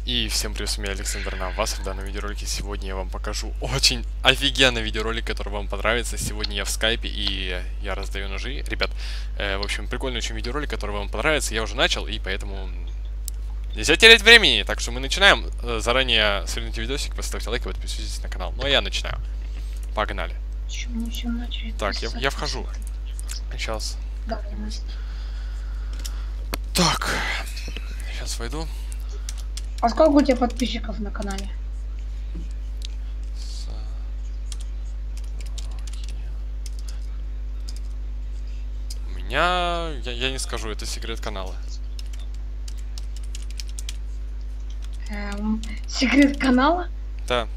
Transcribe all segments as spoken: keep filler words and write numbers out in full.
И всем привет, с вами Александр на вас. В данном видеоролике сегодня я вам покажу очень офигенный видеоролик, который вам понравится. Сегодня я в скайпе и я раздаю ножи. Ребят, э, в общем, прикольный очень видеоролик, который вам понравится. Я уже начал, и поэтому нельзя терять времени. Так что мы начинаем. Заранее сверните видосик, поставьте лайк и подписывайтесь на канал. Ну а я начинаю. Погнали. Так, я, я вхожу. Сейчас. Да, так, сейчас войду. А сколько у тебя подписчиков на канале? У меня... Я, я не скажу, это секрет канала. Эм, секрет канала? Да.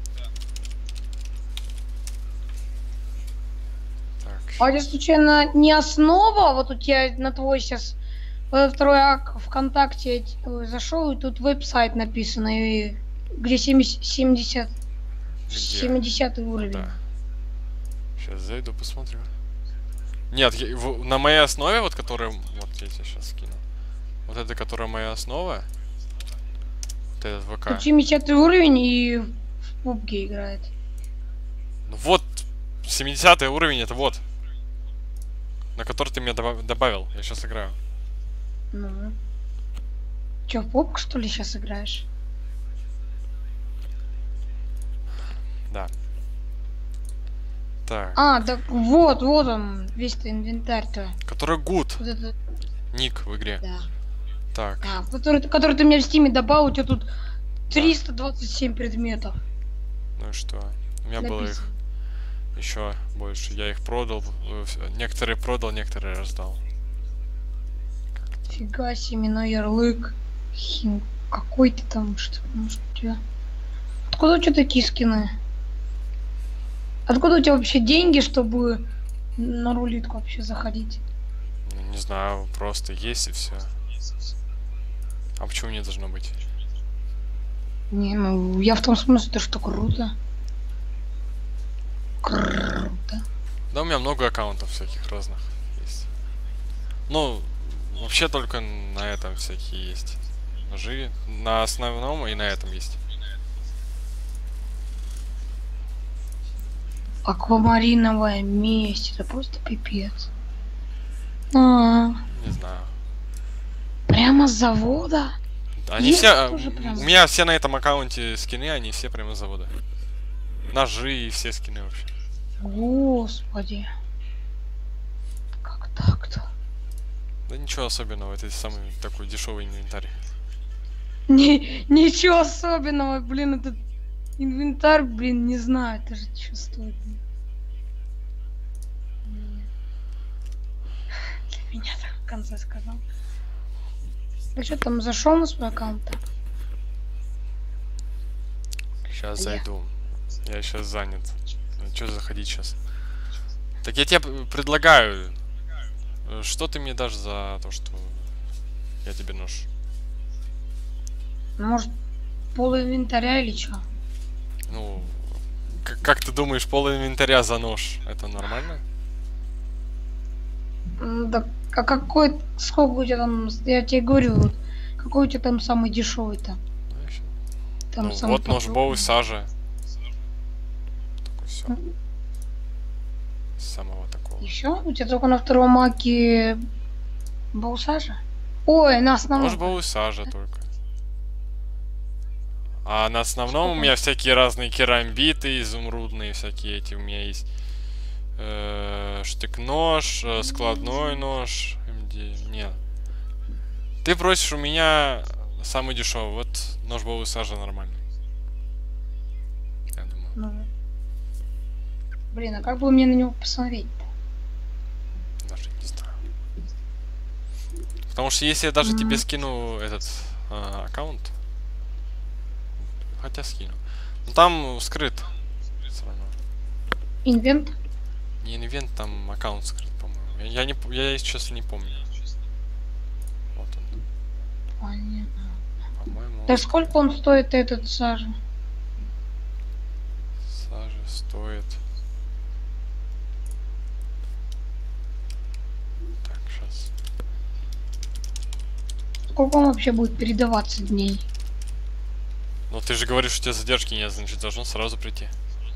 Так. А у тебя случайно не основа? Вот у тебя на твой сейчас второй ак ВКонтакте зашел, и тут веб-сайт написано, и где семьдесят, семидесятый уровень. Да. Сейчас зайду, посмотрю. Нет, я, в, на моей основе, вот которая... Вот я тебе сейчас скину. Вот это, которая моя основа. Вот этот ВК. Тут семидесятый уровень и в пубге играет. Ну вот, семидесятый уровень, это вот. На который ты меня добав добавил. Я сейчас играю. Ну. Че, в пубг, что ли, сейчас играешь? Да. Так. А, так вот, вот он, весь-то инвентарь-то. Который good. Вот это... Ник в игре. Да. Так. А, который, который ты мне в стиме добавил, у тебя тут триста двадцать семь предметов. Ну и что? У меня было их еще больше. Я их продал. Некоторые продал, некоторые раздал. Фига себе, на ярлык. Хим... Какой ты там, что, может, у тебя... Откуда у тебя такие скины? Откуда у тебя вообще деньги, чтобы на рулитку вообще заходить? Ну, не знаю, просто есть и все. А почему не должно быть? Не, ну я в том смысле, что круто. Круто. Да, у меня много аккаунтов всяких разных есть. Ну, вообще только на этом всякие есть ножи. На основном и на этом есть. Аквамариновая месть, это просто пипец. А, Не знаю. прямо с завода? Они Есть все... тоже прям? У меня все на этом аккаунте скины, они все прямо с завода. Ножи и все скины вообще. Господи. Как так-то? Да ничего особенного, это самый такой дешевый инвентарь. Ни, ничего особенного, блин, этот инвентарь, блин, не знаю, это же что стоит. Для меня так в конце сказал. Ты что там зашел на свой аккаунт? Сейчас Я. зайду. Я сейчас занят. Что заходить сейчас? Так я тебе предлагаю. Что ты мне дашь за то, что я тебе нож? Ну, может, пол инвентаря или что? Ну, как, как ты думаешь, пол инвентаря за нож? Это нормально? Да, а какой, сколько у тебя там, я тебе говорю, вот, какой у тебя там самый дешевый-то? Там Ну, самый вот нож боу сажа. Только все. Mm. Самого такого. Еще? У тебя только на втором маке боусажа? Ой, на основном. Нож боу сажа только. А на основном Сколько? у меня всякие разные керамбиты, изумрудные всякие эти у меня есть. Э -э, штык-нож, э, складной нож. эм ди. Нет. Ты просишь у меня самый дешевый. Вот нож боу сажа нормальный. Я думаю. Ну. Блин, а как бы мне на него посмотреть-то? Даже не знаю. Потому что если я даже Mm. тебе скину этот э, аккаунт. Хотя скину. Ну там скрыт. Все равно. Инвент? Не инвент, там аккаунт скрыт, по-моему. Я, я не я сейчас не помню. Вот он. Понятно. По-моему. Да сколько он стоит, этот сажа? Сажа стоит. Так, сейчас. Сколько он вообще будет передаваться дней? Ну ты же говоришь, что у тебя задержки нет, значит должно сразу прийти.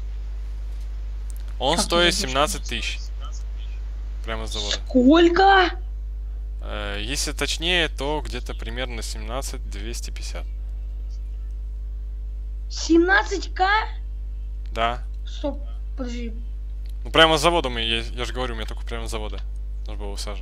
Он Как стоит задержки? семнадцать тысяч. Прямо с завода. Сколько? Э, если точнее, то где-то примерно семнадцать двести пятьдесят. семнадцать ка? Да. Стоп, подожди. Ну прямо с завода, мы, я, я же говорю, у меня только прямо с завода. Наш был Сажа.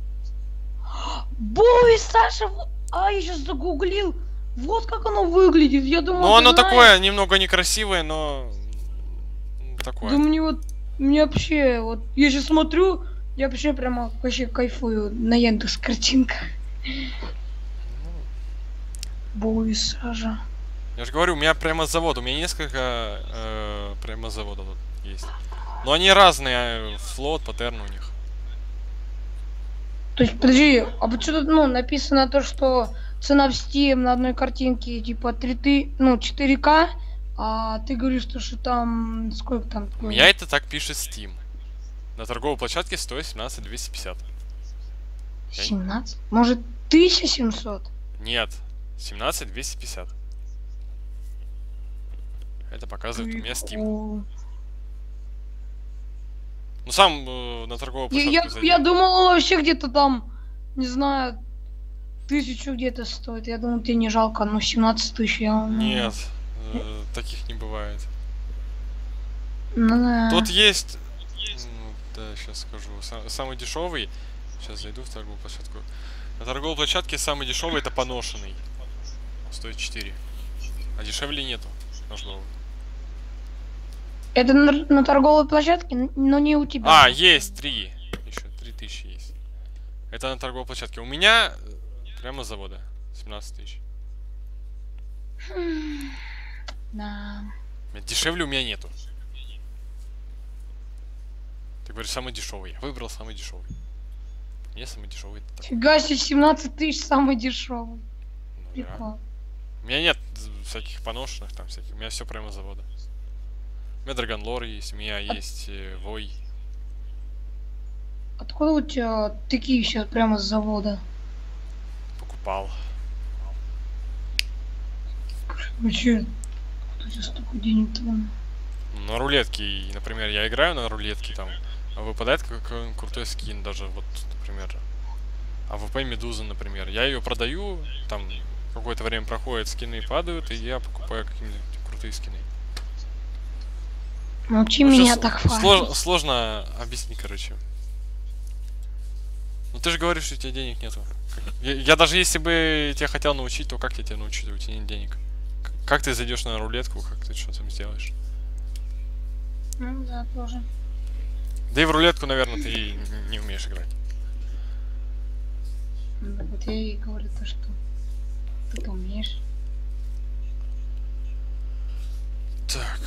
Бой, Саша, вот- а я сейчас загуглил. Вот как оно выглядит. Я думал, Ну ты оно знаешь. такое, немного некрасивое, но такое. Да мне вот, мне вообще, вот, я сейчас смотрю, я вообще прямо вообще кайфую на Яндекс картинках. Бой, Сажа. Я же говорю, у меня прямо с завода, у меня несколько э, прямо с завода вот есть. Но они разные, э, флот, паттерн у них. То есть, подожди, а вот что-то, ну, написано то, что цена в Steam на одной картинке типа три ты, ну, четыре ка, а ты говоришь, то, что там, сколько там? У меня это так пишет Steam. На торговой площадке стоит семнадцать двести пятьдесят. семнадцать? Может, тысяча семьсот? Нет, семнадцать двести пятьдесят. Это показывает у меня Steam. Прикол. Ну сам э, на торговую Я, площадку я, зайди. я думал, он вообще где-то там, не знаю, тысячу где-то стоит. Я думал, тебе не жалко, ну, семнадцать тысяч. Я, ну, Нет, э, таких не бывает. Ну, да. Тут есть, ну, да, сейчас скажу, Сам- самый дешевый. Сейчас зайду в торговую площадку. На торговой площадке самый дешевый это поношенный. Стоит четыре. А дешевле нету. Наш был. Это на, на торговой площадке, н- но не у тебя. А, есть три. Еще три тысячи есть. Это на торговой площадке. У меня э, прямо с завода. семнадцать тысяч. Да. Дешевле у меня нету. Ты говоришь, самый дешевый. Я выбрал самый дешевый. Мне самый дешевый это такой. Фига себе, семнадцать тысяч самый дешевый. Ну, да. Прикол. У меня нет всяких поношенных там всяких. У меня все прямо с завода. У меня Драгонлор есть, у меня есть э, Вой. Откуда у тебя такие все прямо с завода? Покупал. Вы че? Откуда у тебя столько денег там? На рулетке, и, например, я играю на рулетке, там а выпадает какой-нибудь крутой скин, даже вот, например, а АВП Медуза, например. Я ее продаю, там какое-то время проходит, скины падают, и я покупаю какие-нибудь крутые скины. Научи Ну, меня щас так слож- фармить. Сложно объяснить, короче. Ну ты же говоришь, что у тебя денег нету. Как- Я, я даже если бы тебя хотел научить, то как я тебя научу, у тебя нет денег. К- Как ты зайдешь на рулетку, как ты что там сделаешь? Ну да, тоже. Да и в рулетку, наверное, ты и н- не умеешь играть. Ну, вот я и говорю то, что ты умеешь. Так.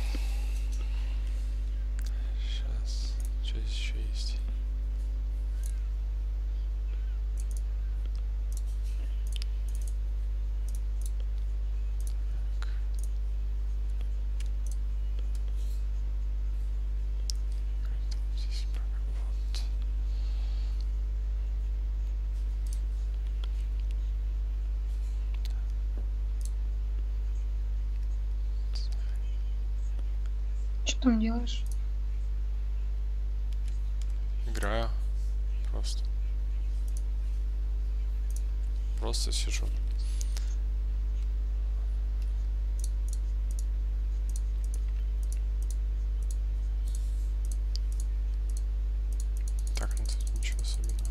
Сейчас. Что здесь еще есть? Так. Здесь пока вот. Что там делаешь? Играю. Просто. Просто сижу. Так, ну тут ничего особенного.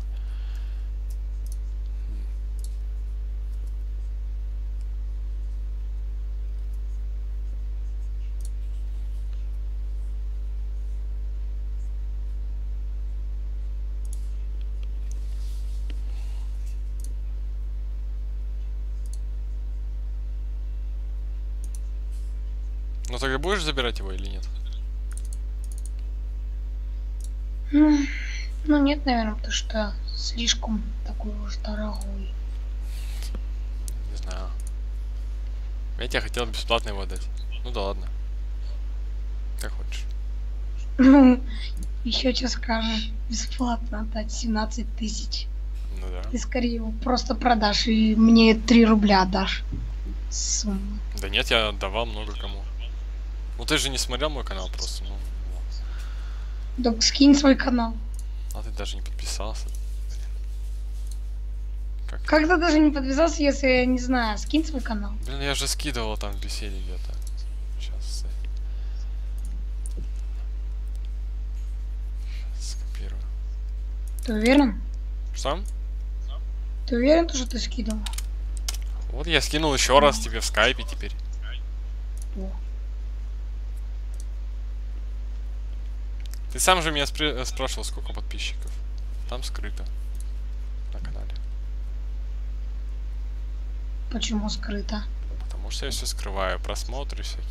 М. Ну тогда будешь забирать его или нет? Ну, ну нет, наверное, потому что слишком такой уж дорогой. Не знаю. Я тебе хотел бесплатно его отдать. Ну да ладно. Как хочешь. Ну, еще что скажешь? Бесплатно отдать семнадцать тысяч. Ну да. Ты скорее его просто продашь и мне три рубля дашь. Сумма. Да нет, я отдавал много кому. Ну ты же не смотрел мой канал просто, ну. Так скинь свой канал. А ты даже не подписался. Как? Как ты даже не подписался, если я не знаю, скинь свой канал. Блин, я же скидывал там в беседе где-то. Сейчас. Скопирую. Ты уверен? Что? Ты уверен, что ты скидывал? Вот я скинул еще раз тебе в скайпе теперь. О. Ты сам же меня спр спрашивал, сколько подписчиков. Там скрыто. На канале. Почему скрыто? Потому что я все скрываю. Просмотры всякие.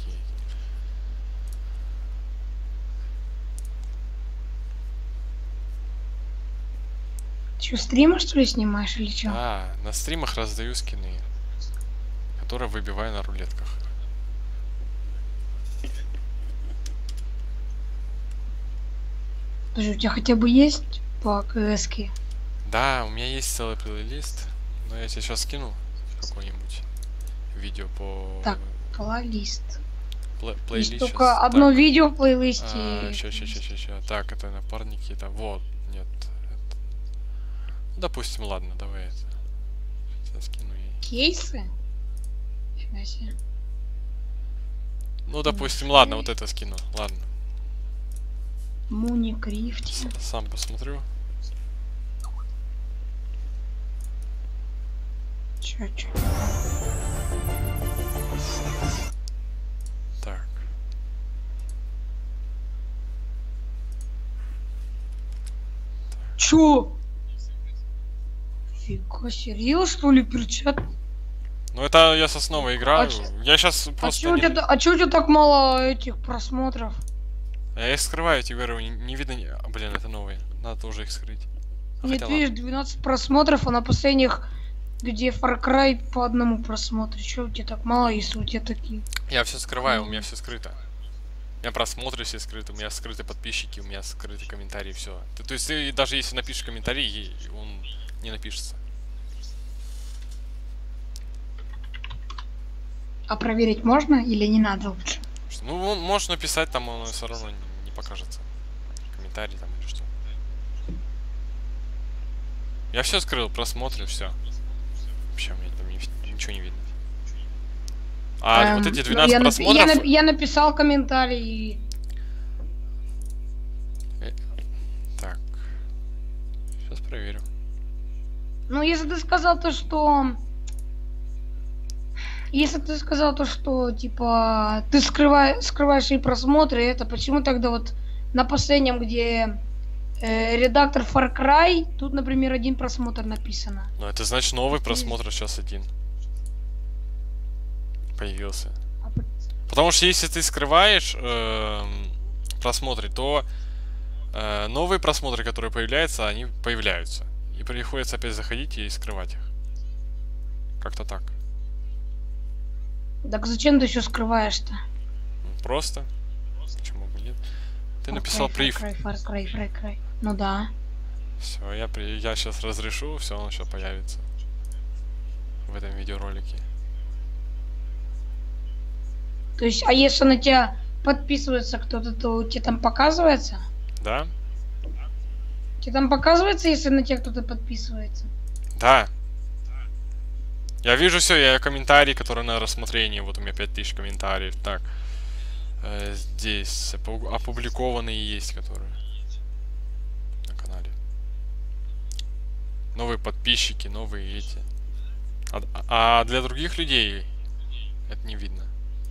Че, стримы что ли снимаешь или что? А, на стримах раздаю скины, которые выбиваю на рулетках. Подожди, у тебя хотя бы есть по КСке? Да, у меня есть целый плейлист, но я тебе сейчас скину какое-нибудь видео по... Так, плейлист. Пле Есть плейлист только сейчас. одно Так. видео в плейлисте. А, ща, ща, ща, ща, ща. Так, это напарники, это вот, нет. Это... Ну, допустим, ладно, давай это. Сейчас скину ей. Кейсы? Фига себе. Ну, допустим, ладно, вот это скину, ладно. Муни Крифти. С сам посмотрю. Чё, чё? Так. Чё? Фига, серьезно, что ли, перчат? Ну, это я с основой играю. А чё- Я сейчас А просто... чё, у не- тебя, а чё у тебя так мало этих просмотров? Я их скрываю, эти игры, не, не видно... ни- а, блин, это новые. Надо тоже их скрыть. А Нет, хотя видишь, двенадцать просмотров, а на последних, где Far Cry по одному просмотру. Чё у тебя так мало, если у тебя такие? ладно. Я все скрываю, у меня все скрыто. У меня просмотры все скрыты, у меня скрыты подписчики, у меня скрыты комментарии, все. То есть ты даже если напишешь комментарий, и он не напишется. А проверить можно или не надо лучше? Что, ну, он- можешь написать, там он все равно не, не покажется. Комментарий там или что. Я все скрыл, просмотры, все. Вообще, у меня там ни- ничего не видно. А Эм, вот эти ну, двенадцать я, нап- просмотров... я, нап- я написал комментарий. Так. Сейчас проверю. Ну, если ты сказал то, что... Если ты сказал то, что, типа, ты скрывай, скрываешь и просмотры, это почему тогда вот на последнем, где э, редактор Far Cry, тут, например, один просмотр написано. Ну, это значит новый просмотр сейчас один. Появился. А по- Потому что если ты скрываешь эм, просмотры, то э, новые просмотры, которые появляются, они появляются. И приходится опять заходить и скрывать их. Как-то так. Так зачем ты еще скрываешь-то? Ну, просто. Почему бы нет? Ты Far написал Cry, прив. Far Cry, Far Cry, Far Cry. Ну да. Все, я, при... я сейчас разрешу, все, он сейчас появится. В этом видеоролике. То есть, а если на тебя подписывается кто-то, то у тебя там показывается? Да? Тебе там показывается, если на тебя кто-то подписывается? Да. Я вижу все, я комментарии, которые на рассмотрении. Вот у меня пять тысяч комментариев. Так. Э, здесь опу- опубликованные есть, которые на канале. Новые подписчики, новые эти. А, а для других людей это не видно.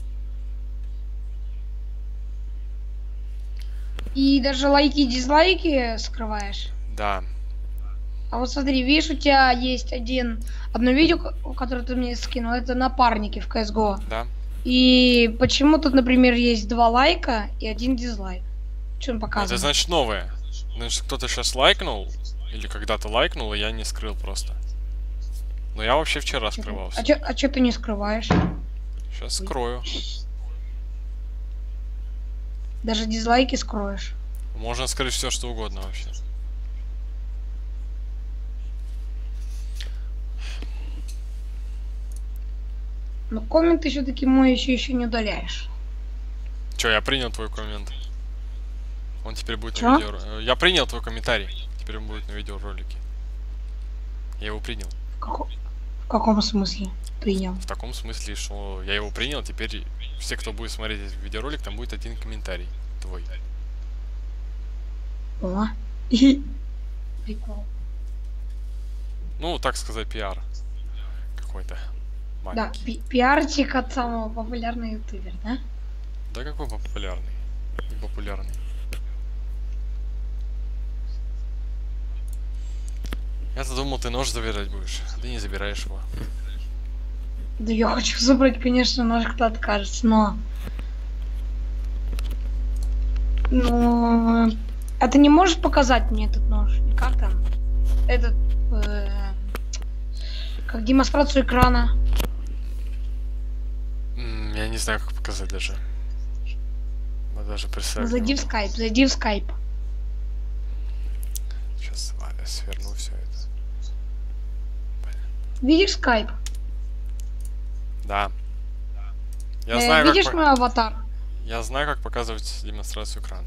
И даже лайки и дизлайки скрываешь? Да. А вот смотри, видишь, у тебя есть один, одно видео, ко- которое ты мне скинул, это напарники в си эс го. Да. И почему тут, например, есть два лайка и один дизлайк? Что он Это показывает? значит новое. Значит, кто-то сейчас лайкнул, или когда-то лайкнул, и я не скрыл просто. Но я вообще вчера скрывал А всё. чё, а чё ты не скрываешь? Сейчас скрою. Даже дизлайки скроешь. Можно скрыть все, что угодно вообще. Но комменты все-таки мой еще еще не удаляешь. Че, я принял твой коммент. Он теперь будет Чё? на видео. Я принял твой комментарий. Теперь он будет на видеоролике. Я его принял. В, како... в каком смысле принял? В таком смысле, что я его принял, теперь все, кто будет смотреть этот видеоролик, там будет один комментарий твой. О, прикол. Ну, так сказать, пиар какой-то Да, маленький. пи пиарчик от самого популярного ютубера, да? Да какой популярный? Не популярный. Я-то думал, ты нож забирать будешь, а ты не забираешь его. Да я хочу забрать, конечно, нож, кто откажется, но... Ну... А ты не можешь показать мне этот нож? Как там? Этот... Э... Как демонстрацию экрана. М, Я не знаю, как показать даже. Я даже представить. Зайди в скайп, зайди в скайп. Сейчас сверну все это. Видишь скайп? Да. Я Э, знаю, видишь как... по- мой аватар? Я знаю, как показывать демонстрацию экрана.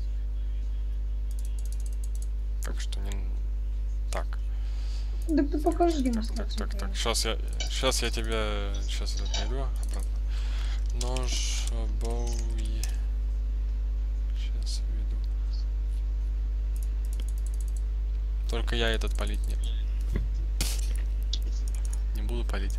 Так что не... Так. Да ты покажи Так, демонстрацию так, так. экрана. Сейчас я... Сейчас я тебя... Сейчас этот найду обратно. Нож, боуи. Сейчас введу. Только я этот палить не... Не буду палить.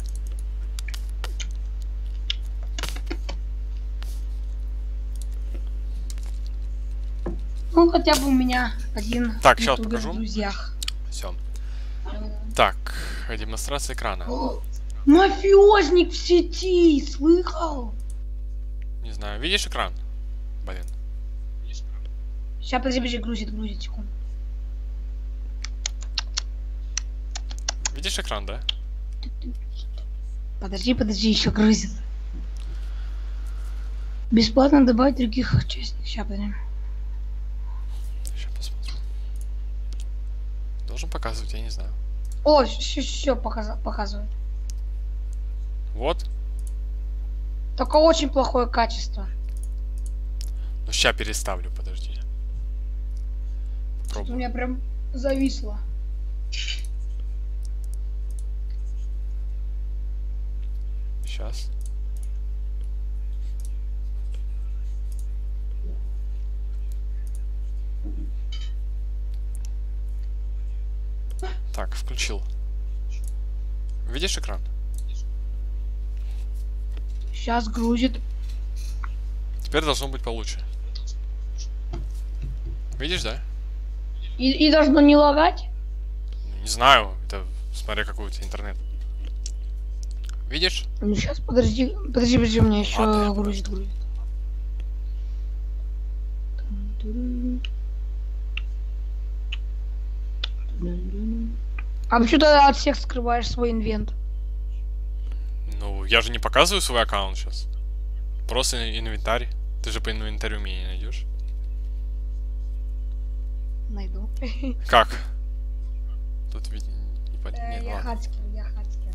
Ну, хотя бы у меня один Так, щас ютубер покажу. в друзьях. Все. Так, демонстрация экрана. О, мафиозник в сети, слыхал? Не знаю, видишь экран? Блин. Сейчас, подожди, подожди, грузит, грузит, секунду. Видишь экран, да? Подожди, подожди, еще грузит. Бесплатно добавить других участников. Сейчас, подожди. Сейчас посмотрим. Должен показывать, я не знаю. О, все, все показывает. Вот. Только очень плохое качество. Ну, сейчас переставлю, подожди. У Попробуй. меня прям зависло. Сейчас. Так, включил. Видишь экран? Сейчас грузит. Теперь должно быть получше. Видишь, да? И, и должно не лагать? Не знаю, это смотря какой у тебя интернет. Видишь? Ну сейчас, подожди, подожди, подожди, у меня еще Ладно, я грузит, грузит. А почему ты от всех скрываешь свой инвент? Ну, я же не показываю свой аккаунт сейчас. Просто инвентарь. Ты же по инвентарю меня не найдешь. Найду. Как? Тут ведь не под... Э, Нет, Я ладно. хацкер, я хацкер.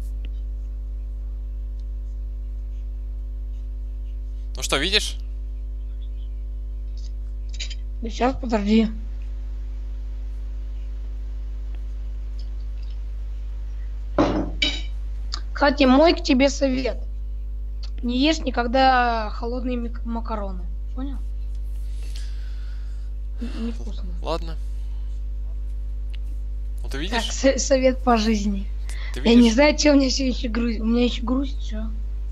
Ну что, видишь? Сейчас, подожди. Кстати, мой к тебе совет. Не ешь никогда холодные мик- макароны. Понял? Н- Невкусно. Ладно. Ну ты Так, видишь? со- совет по жизни. Ты Я не видишь? знаю, что у меня все еще грузит. У меня еще грузит, все.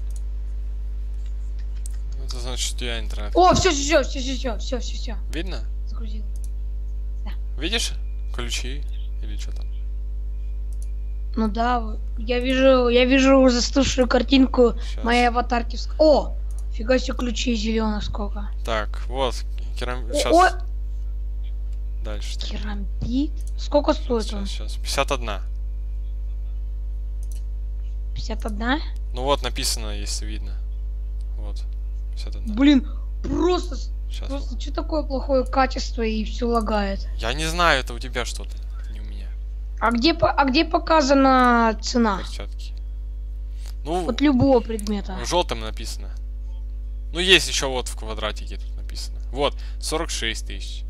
Это значит, что я интернет. О, все, все, все, все, все, все, все, все. Видно? Загрузил. Видишь? Ключи или что там? Ну да, я вижу, я вижу застывшую картинку Щас. моей аватарки. в ск- О, фига себе ключей зеленых сколько. Так, вот. Керам... О, Сейчас. о, Дальше. там. керамбит. Сколько стоит он? Сейчас, сейчас. пятьдесят один. пятьдесят один? Ну вот написано, если видно. Вот. пятьдесят один. Блин, просто, с- Сейчас. просто что такое плохое качество и все лагает. Я не знаю, это у тебя что-то, не у меня. А где, по- а где показана цена? Перчатки. Ну, Вот любого предмета. в желтом написано. Ну, есть еще вот в квадратике тут написано. Вот, сорок шесть тысяч.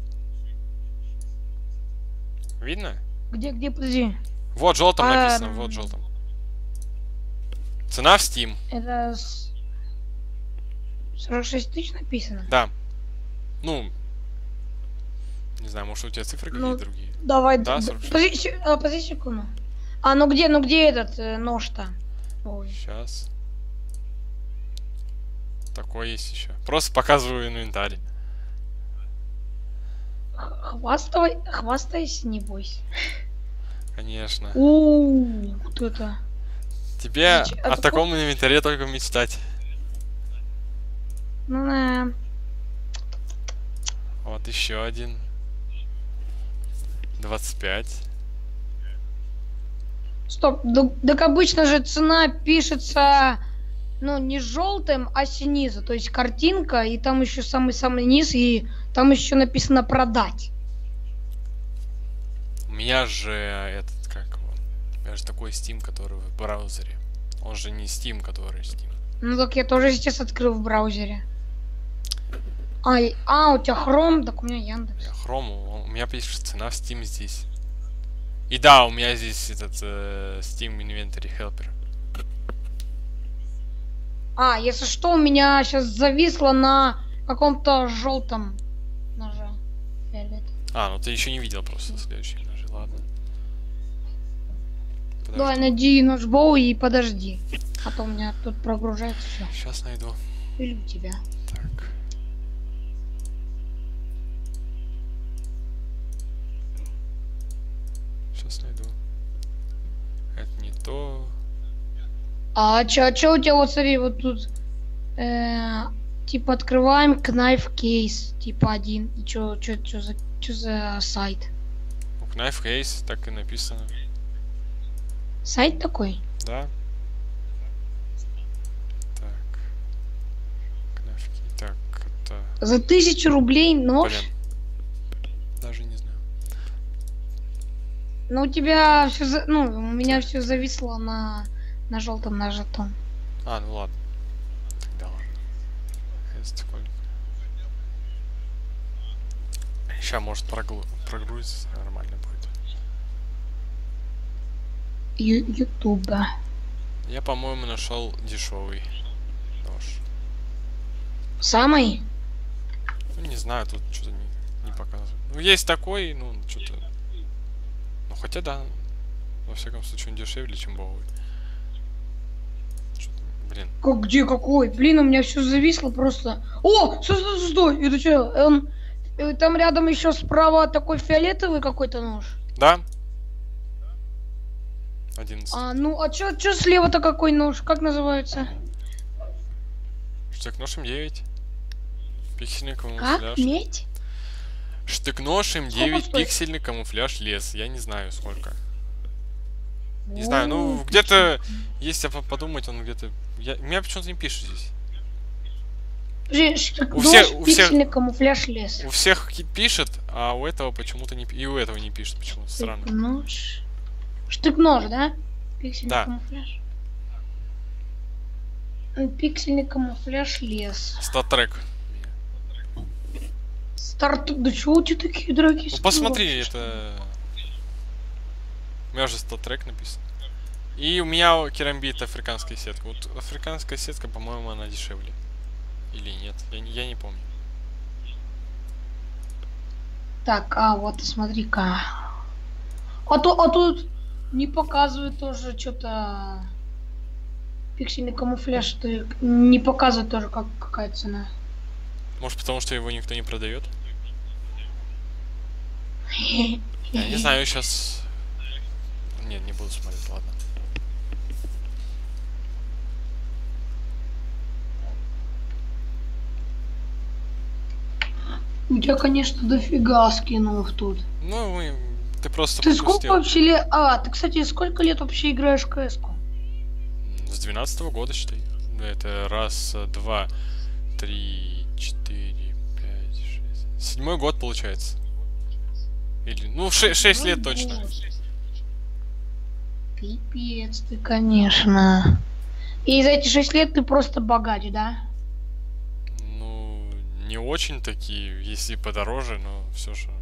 Видно? Где, где, подожди. Вот, желтым А, написано, вот, желтым. Цена в Steam. Это с- сорок шесть тысяч написано? Да. Ну, не знаю, может у тебя цифры Ну, какие-то другие? Давай, Да, д- сорок шесть. подожди, се- а, подожди секунду. А, ну где, ну где этот э, нож-то? Ой. Сейчас. Такой есть еще. Просто показываю инвентарь. Х- Хвастай, хвастайся, не бойся. Конечно. Ууу, вот это. Тебе Зачем- а о какой- таком инвентаре только мечтать. Ну, да. Вот еще один. двадцать пять. Стоп, да- так обычно же цена пишется, ну, не желтым, а снизу. То есть картинка, и там еще самый-самый низ, и там еще написано продать. У меня же этот, как его? У меня же такой Steam, который в браузере. Он же не Steam, который Steam. Ну так я тоже сейчас открыл в браузере. А, и- а, у тебя Chrome, так у меня Яндекс. Я Chrome, у меня пишет цена в Steam здесь. И да, у меня здесь этот э, Steam Inventory Helper. А, если что, у меня сейчас зависло на каком-то желтом ноже. Фиолет. А, ну ты еще не видел просто следующий ножи, ладно. Давай, Подожди. найди ножбоу и подожди. А то у меня тут прогружается все. Сейчас найду. Или у тебя. Так. Сейчас найду. Это не то. А чё, а чё у тебя, вот смотри, вот тут, э, типа, открываем Knife Case, типа, один. И чё, чё, чё за, чё за сайт? У Knife Case так и написано. Сайт такой? Да? Так. Knife Key. Так, это... За тысячу рублей нож? Блин. Даже не знаю. Ну, у тебя все, за... ну, у меня все зависло на, на желтом нажатом. А, ну ладно. Тогда ладно. Это сколько? Сейчас, может, прогру... прогрузится, нормально будет. Ю- Ютуба. Я, по-моему, нашел дешевый нож. Самый? Ну, не знаю, тут что-то не, не показывает. Ну, есть такой, ну, что-то... Ну, хотя да. Во всяком случае, он дешевле, чем Боуи. Что-то, блин. Как, где, какой? Блин, у меня все зависло просто. О, стой, стой, стой, стой. Это что? Он... э, Там рядом еще справа такой фиолетовый какой-то нож. Да? одиннадцать. А, ну, а чё, чё слева-то какой нож? Как называется? Штык-нож эм девять. Пиксельный Как? камуфляж. Медь? Штык-нож эм Сколько девять, стоит? пиксельный камуфляж лес. Я не знаю сколько. Не знаю, ну где-то, если по- подумать, он где-то... Я... У меня почему-то не пишет здесь. Подожди, штык- У всех- нож, у всех- пиксельный камуфляж лес. У всех ки- пишет, а у этого почему-то не... пи- И у этого не пишет почему-то. Странно. Штык-нож. Штык-нож, да? Пиксельный Да. камуфляж. М, Пиксельный камуфляж лес. Статрек. Старт... Да чего у тебя такие дорогие Ну слова? посмотри, это... У меня же статрек написано. И у меня керамбит африканская сетка. Вот африканская сетка, по-моему, она дешевле. Или нет? Я, не- я не помню. Так, а вот смотри-ка. А то, а тут не показывает тоже что-то. Пиксельный камуфляж, что не показывает тоже, как, какая цена. Может, потому что его никто не продает? Я не знаю, сейчас... Нет, не буду смотреть, ладно. У тебя, конечно, дофига скинов тут. Ну, мы... ты просто Ты сколько пропустил. вообще лет... А, ты, кстати, сколько лет вообще играешь в кс-ку? С двенадцатого года, считай. Это раз, два, три, четыре, пять, шесть. Седьмой год получается. Или, ну, ше- шесть лет точно. Пипец ты, конечно. И за эти шесть лет ты просто богач, да? Ну, не очень такие, если подороже, но все же.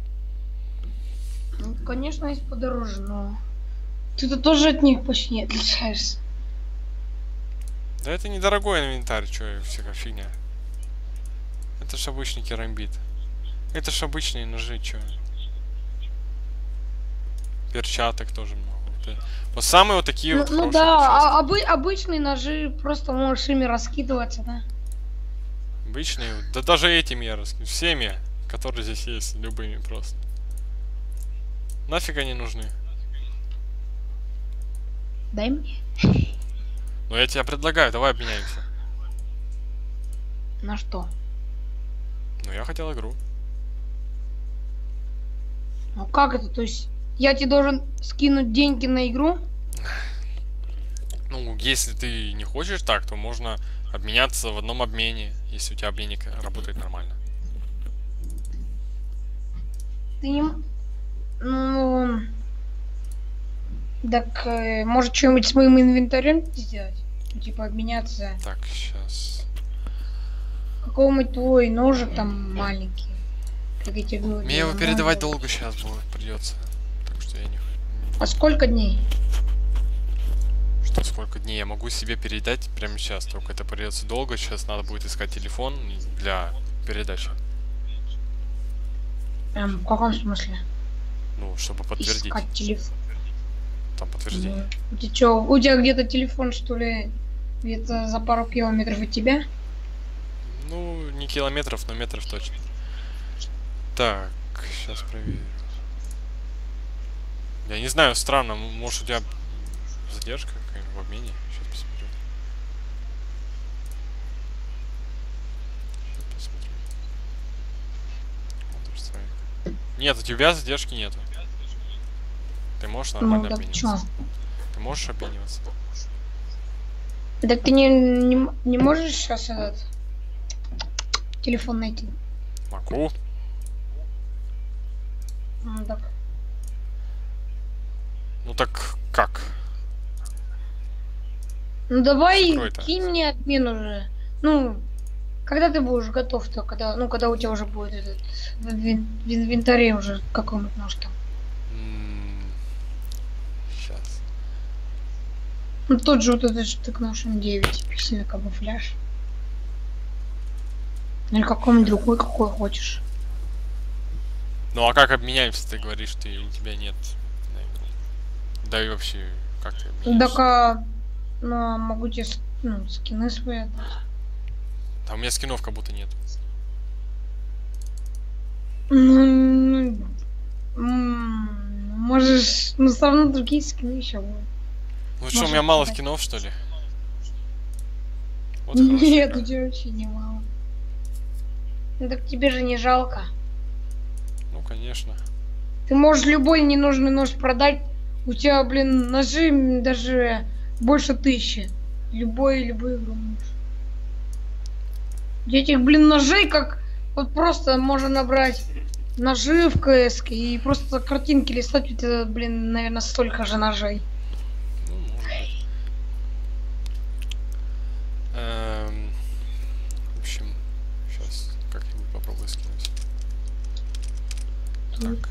Ну, конечно, есть подороже, но ты-то тоже от них почти не отличаешься. Да это недорогой инвентарь, что всякая фигня. Это ж обычный керамбит. Это ж обычные ножи, чё. Перчаток тоже много. Это... Вот самые вот такие Ну, вот ну хорошие да, а, перчатки. обы- обычные ножи, просто можешь ими раскидываться, да? Обычные, да даже этими я раскину. Всеми, которые здесь есть, любыми просто. Нафиг они нужны? Дай мне. Ну я тебе предлагаю, давай обменяемся. На что? Ну я хотел игру. Ну как это? То есть я тебе должен скинуть деньги на игру? Ну, если ты не хочешь так, то можно обменяться в одном обмене, если у тебя обменник работает нормально. Ты не... м- Ну... Так, э, может, что-нибудь с моим инвентарем сделать? Ну, типа, обменяться. Так, сейчас. Какого-нибудь твой ножик там маленький. Как я тебе говорю. Мне его ну, передавать ну. долго сейчас будет, придется. Так что я не... А сколько дней? Что, сколько дней я могу себе передать прямо сейчас, только это придется долго. Сейчас надо будет искать телефон для передачи. Эм, в каком смысле? Ну, чтобы подтвердить. Искать телефон. Там подтверждение. Ну, ты чё, у тебя где-то телефон, что ли, где-то за пару километров от тебя? Ну, не километров, но метров точно. Так, сейчас проверю. Я не знаю, странно, может у тебя задержка какая-нибудь в обмене? Сейчас посмотрю. Сейчас посмотрю. Counter-Strike. Нет, у тебя задержки нету. Ты можешь нормально Ну, так чё? обмениваться. Ты можешь обмениваться? Так ты не, не, не можешь сейчас этот телефон найти? Могу. Ну, так. Ну так как? Ну давай, Открой-то. кинь мне обмен уже. Ну, когда ты будешь готов-то, когда, ну, когда у тебя уже будет этот в, инвен- в инвентаре уже какой-нибудь нож там. Сейчас. Ну тот же вот этот штык нож эм девять, пиксельный камуфляж. Или какой-нибудь другой, какой хочешь. Ну а как обменяемся, ты говоришь, ты у тебя нет на игру. Да и вообще, как ты обменяешься? Так, а, ну, а могу тебе с- ну, скины свои отдать. А у меня скинов как будто нет. Ну, м, можешь, ну, все равно другие скины еще будут. Ну что, у Можешь меня мало отдать. скинов, что ли? Вот Нет, хорошо. у тебя вообще немало. Ну так тебе же не жалко. Ну, конечно. Ты можешь любой ненужный нож продать. У тебя, блин, ножи м, даже больше тысячи. Любой, любой игру можешь. Этих, блин, ножей, как вот просто можно набрать ножи в КС и просто картинки листать. У тебя, блин, наверное, столько же ножей. Ну, может быть. Эм, в общем, сейчас как-нибудь попробую скинуть. Так,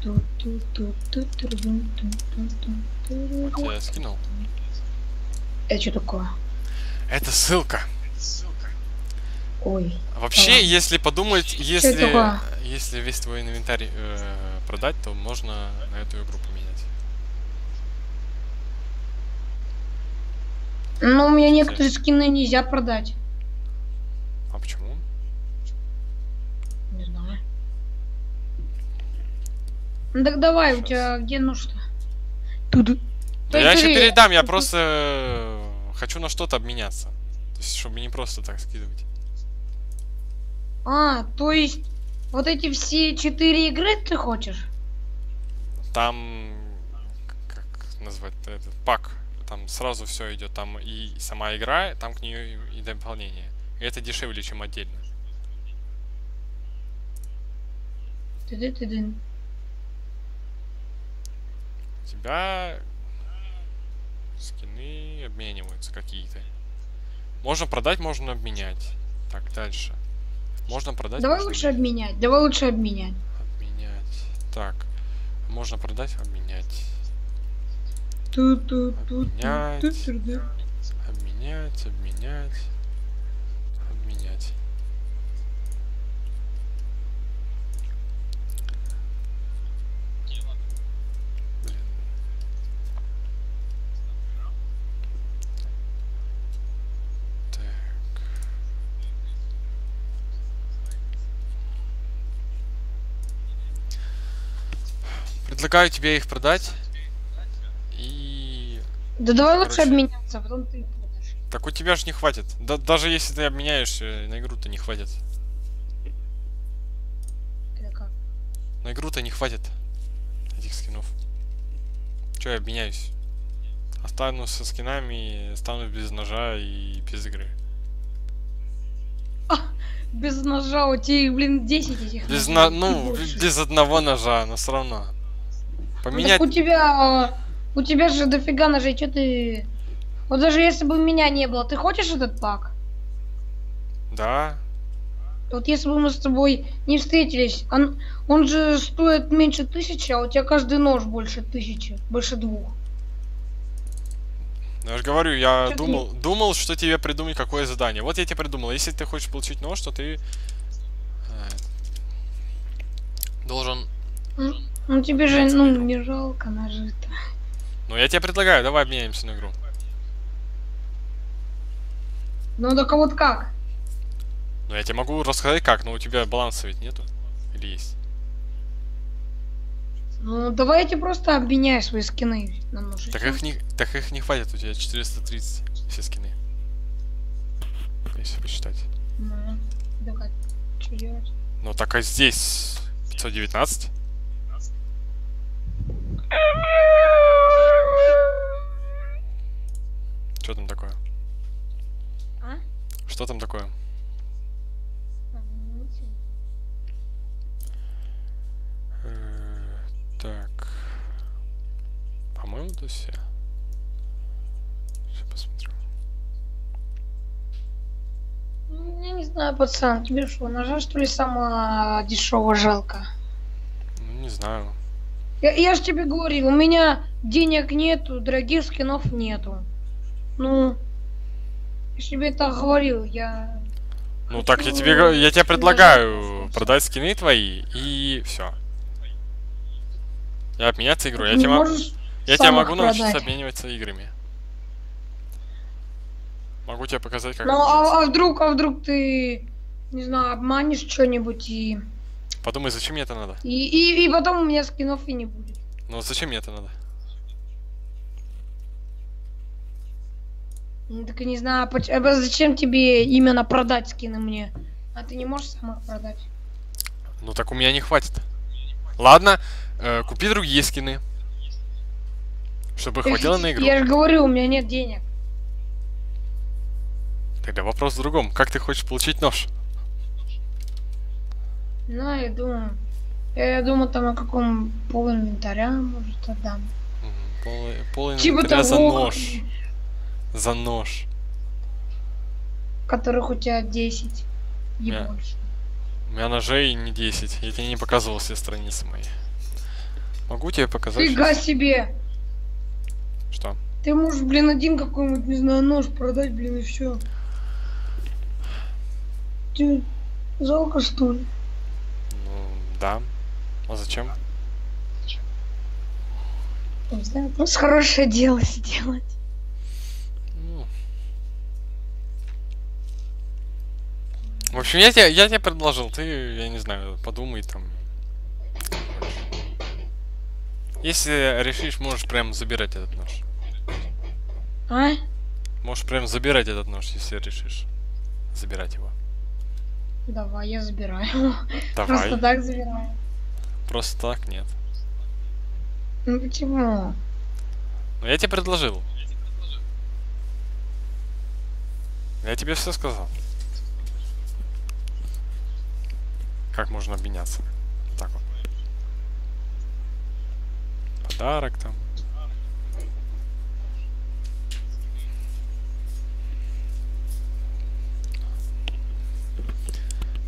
вот я скинул. Это что такое? Это ссылка. Ой. Вообще, Ладно. если подумать, это если, такое? если весь твой инвентарь э, продать, то можно на эту игру поменять. Ну, у меня некоторые скины нельзя продать. А почему? Не знаю. Ну так давай, Щас. у тебя где ну-что? Туду. Да я еще передам, я просто э, хочу на что-то обменяться. То есть, чтобы не просто так скидывать. А, то есть вот эти все четыре игры ты хочешь? Там, как назвать этот пак, там сразу все идет, там и сама игра, там к нее и дополнение. И это дешевле, чем отдельно. Ты-ты-ты-ты. У тебя скины обмениваются какие-то. Можно продать, можно обменять. Так, дальше. Можно продать, Давай можно лучше обменять. Давай лучше обменять. обменять. Так, можно продать, обменять. Обменять. Обменять, обменять, обменять. Блин. Так. Предлагаю тебе их продать. И... Да давай лучше Короче, обменяться, а потом ты продашь. Так у тебя же не хватит. Да, даже если ты обменяешь, э, на игру-то не хватит. Это как? На игру-то не хватит этих скинов. Че я обменяюсь? Останусь со скинами, останусь без ножа и без игры. Без ножа, у тебя их, блин, десять этих Без ножей, на... и Ну, больше. без одного ножа, но все равно. Ну, Поменять... так у тебя, у тебя же дофига ножей, что ты... Вот даже если бы меня не было, ты хочешь этот пак? Да. Вот если бы мы с тобой не встретились, он, он же стоит меньше тысячи, а у тебя каждый нож больше тысячи, больше двух. Я же говорю, я Чё ты думал, думал, что тебе придумать какое задание. Вот я тебе придумал. Если ты хочешь получить нож, то ты э, должен... Ну, ну тебе же, ну, не жалко ножи-то. Ну, я тебе предлагаю, давай обменяемся на игру. Ну так а вот как? Ну, я тебе могу рассказать как, но у тебя баланса ведь нету. Или есть? Ну давай я тебе просто обменяю свои скины на нож. и Так всё. их, не, так их не хватит, у тебя четыреста тридцать все скины. Если посчитать. Ну, да как? Что делать? Ну, так а здесь пятьсот девятнадцать. Что там такое? А? Что там такое? А, ну, ничего. Э, Так. По-моему, это все. Сейчас посмотрю. Ну, я не знаю, пацан, тебе что, ножа что ли самого дешевого жалко? Ну, не знаю. Я, я ж тебе говорил, у меня денег нету, дорогих скинов нету. Ну, я ж тебе это говорил, я... Ну так я тебе га- я тебе предлагаю продать скины твои и все. Я обменяться игрой. Я Не тебе, мо- можешь я сам тебе их могу научиться продать. обмениваться играми. Могу тебе показать, как Ну, обменяться. а, а вдруг, а вдруг ты, не знаю, обманешь что-нибудь и, Подумай, зачем мне это надо? и, и, и потом у меня скинов и не будет. Ну зачем мне это надо? Ну, так и не знаю, поч- а зачем тебе именно продать скины мне? А ты не можешь сам их продать? Ну так у меня не хватит. Ладно, э, купи другие скины. Чтобы хватило на игру. Я же говорю, у меня нет денег. Тогда вопрос в другом. Как ты хочешь получить нож? Ну, я думаю, я думаю, там о каком пол инвентаря, может, отдам. Мгм, Пол, пол Типа инвентаря за того, нож. За нож. которых у тебя десять и Я- больше. У меня ножей не десять. Я тебе не показывал все страницы мои. Могу тебе показать Фига щас? себе! Что? Ты можешь, блин, один какой-нибудь, не знаю, нож продать, блин, и все. Тебе жалко, что ли? Ну, да. А зачем? Не знаю, просто хорошее дело сделать. Ну. В общем, я тебе, я тебе предложил. Ты, я не знаю, подумай там. Если решишь, можешь прям забирать этот нож. А? Можешь прям забирать этот нож, если решишь забирать его. Давай, я забираю. Давай. Просто так забираю. Просто так нет. Ну почему? Но я тебе предложил. Я тебе все сказал. Как можно обменяться. Так вот. Подарок там.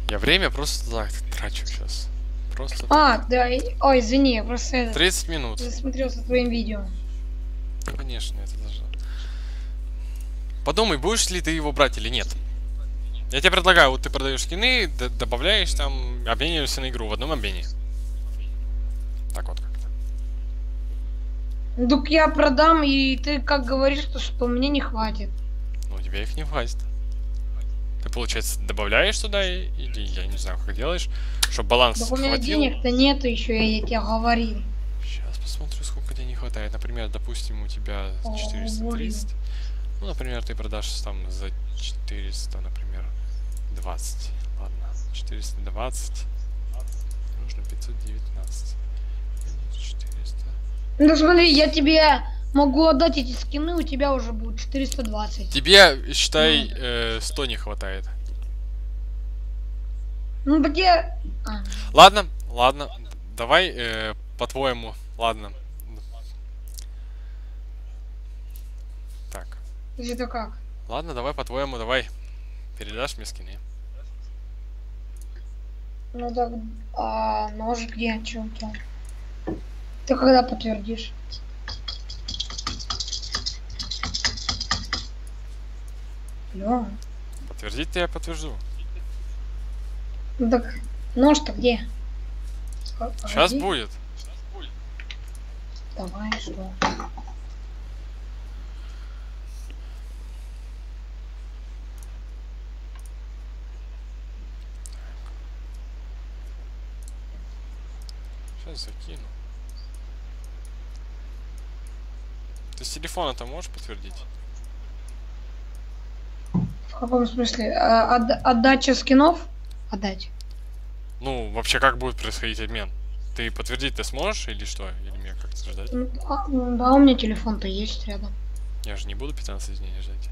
Я время просто так трачу сейчас. Просто А, так. да, и- ой, извини, я просто это, тридцать минут. засмотрелся твоим видео. Ну, конечно, это даже... Подумай, будешь ли ты его брать или нет. Я тебе предлагаю, вот ты продаешь скины, д- добавляешь там, обмениваешься на игру в одном обмене. Так вот как-то. Ну, так я продам, и ты как говоришь, что, что мне не хватит. Ну, у тебя их не хватит. Ты, получается, добавляешь туда, и- или я не знаю, как делаешь, чтобы баланс Так у меня хватил. денег-то нету еще, я тебе говорил. Сейчас посмотрю, сколько тебе не хватает. Например, допустим, у тебя четыреста тридцать. Ну, например, ты продашь там за четыреста, например, двадцать. Ладно, четыреста двадцать. Нужно пятьсот девятнадцать. четыреста. Ну смотри, я тебе могу отдать эти скины, у тебя уже будет четыреста двадцать. Тебе, считай, э, сто не хватает. Ну так я... А, Ладно, ладно. Давай, э, по-твоему, ладно. Так. это как? Ладно, давай, по-твоему, давай. Передашь мне скины. Ну так, а нож где? Чё у тебя? Ты когда подтвердишь? Алло. Подтвердить-то я подтвержу. Ну так, нож-то где? П- Сейчас погоди. будет. Давай, что? Сейчас закину. Ты с телефона-то можешь подтвердить? В каком смысле? А, отда- отдача скинов? Отдать. Ну, вообще, как будет происходить обмен? Ты подтвердить ты сможешь или что? Или мне как-то ждать? Ну, а, ну да, у меня телефон-то есть рядом. Я же не буду пятнадцать дней ждать.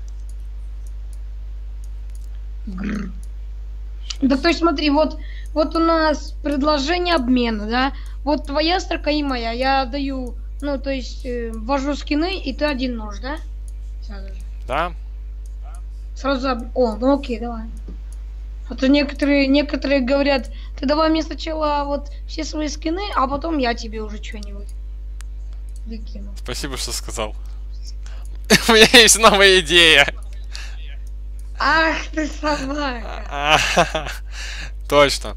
Гррр. Да то есть смотри, вот, вот у нас предложение обмена, да? Вот твоя строка и моя. Я даю, ну то есть э, ввожу скины, и ты один нож, да? Сразу же. Да? Сразу об- О, ну окей, давай. А то некоторые, некоторые говорят, ты давай мне сначала вот все свои скины, а потом я тебе уже что-нибудь выкину. Спасибо, что сказал. У меня есть новая идея. Ах ты собака. А, точно.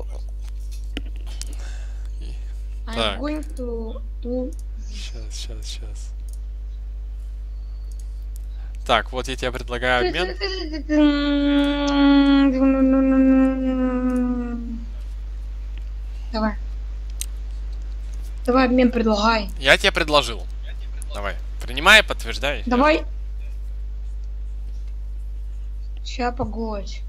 I'm Так. going to do... Сейчас, сейчас, сейчас. Так, вот я тебе предлагаю обмен. Давай. Давай обмен предлагай. Я тебе предложил. Давай. Принимай, подтверждай. Давай. Ща погодь.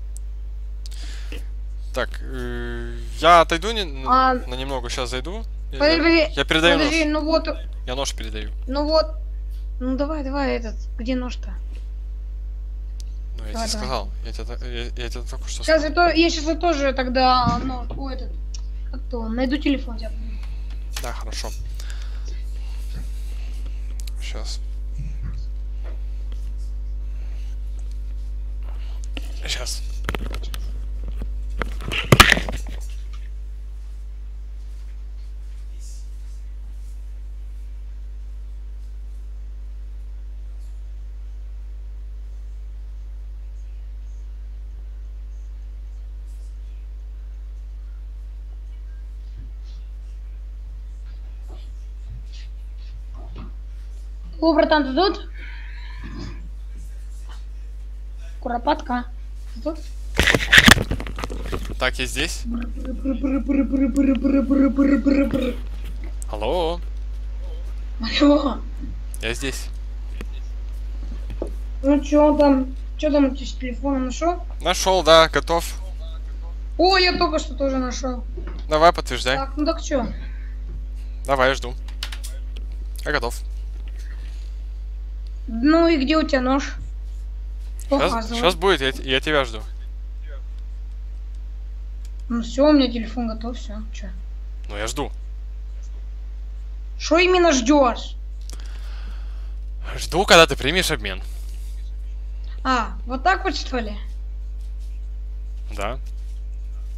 Так, э, я отойду не- н- А- на немного, сейчас зайду. Я- Подожди, подожди. Я передаю Подожди, нож. ну вот, Я нож передаю. ну вот. Ну давай, давай этот. Где нож-то? Ну, я Давай, тебе давай. сказал. Я тебе, та- я, я тебе только что Сейчас сказал. я, то, я сейчас тоже тогда, ну, о, этот, как то, найду телефон тебя. Да, хорошо. Сейчас. Сейчас. О, братан, ты тут? Куропатка. Ты тут? Так, я здесь. Алло, Алло. я здесь. Ну чё там? Чё там у тебя с телефона нашел? Нашел, да, готов. О, я только что тоже нашел. Давай, подтверждай. Так, ну так чё? Давай, я жду. Я готов. Ну и где у тебя нож? Сейчас, Показывай. сейчас будет, я, я тебя жду. Ну все, у меня телефон готов, все. Чё? Ну, я жду. Что именно ждешь? Жду, когда ты примешь обмен. А, вот так вот что ли? Да.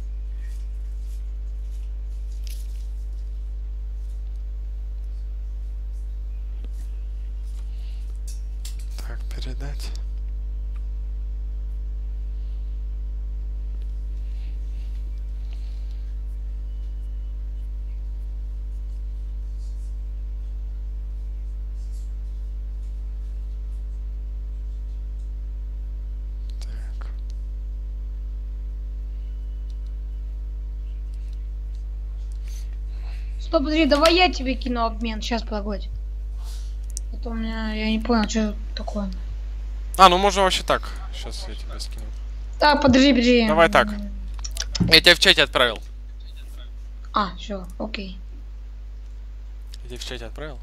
Стоп, подожди, давай я тебе кину обмен. Сейчас, погодь. Это у меня, я не понял, что такое. А, ну можно вообще так. Сейчас я тебе скину. Так, подожди, подожди. Давай так. Я тебя в чате отправил. А, все, окей. Я тебе в чате отправил?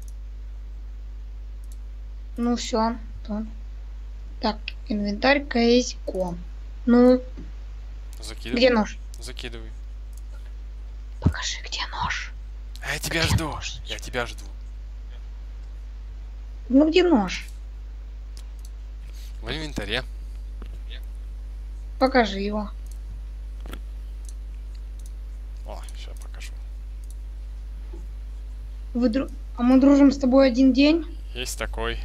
Ну все. Так, инвентарь, кейс.ком. Ну, Закидывай. где нож? Закидывай. Покажи, где нож. А я тебя Где жду. нож? Я тебя жду. Ну где нож? В инвентаре. Покажи его. О, сейчас покажу. Вы дру... А мы дружим с тобой один день? Есть такой.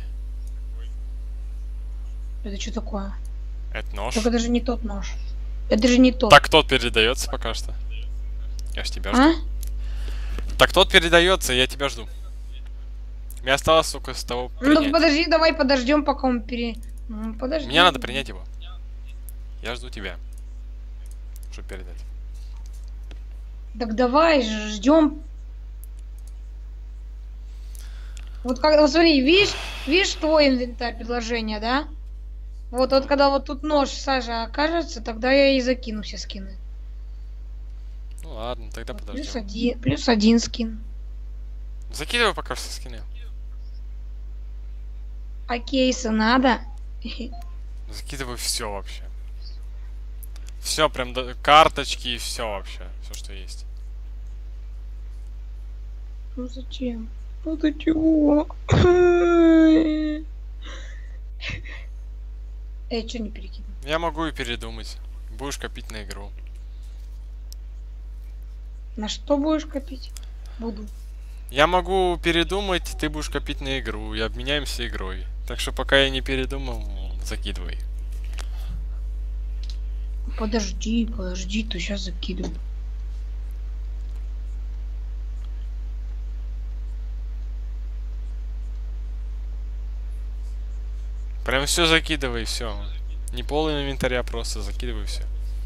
Это что такое? Это нож. Только это же не тот нож. Это же не тот. Так тот передается пока что. Я ж тебя жду. А? Так тот передается, я тебя жду. Мне осталось только с того Ну принять. подожди, давай подождем, пока он пере... Ну, подожди. Мне надо принять его. Я жду тебя. Чтобы передать. Так давай, ждем. Вот как, вот смотри, видишь, видишь твой инвентарь предложения, да? Вот, вот когда вот тут нож Саша окажется, тогда я и закину все скины. Ну ладно, тогда Вот, подождем. плюс один, плюс один скин. Закидывай пока все скины. А кейсы надо? Закидывай все вообще. Все, прям до... карточки и все вообще. Все, что есть. Ну зачем? Ну ты чего? Эй, что не перекинул? Я могу и передумать. Будешь копить на игру. На что будешь копить? Буду. Я могу передумать, ты будешь копить на игру. И обменяемся игрой. Так что пока я не передумал, закидывай. Подожди, подожди, то сейчас закидываю. Прям все закидывай, все. Не пол инвентаря, просто закидывай все.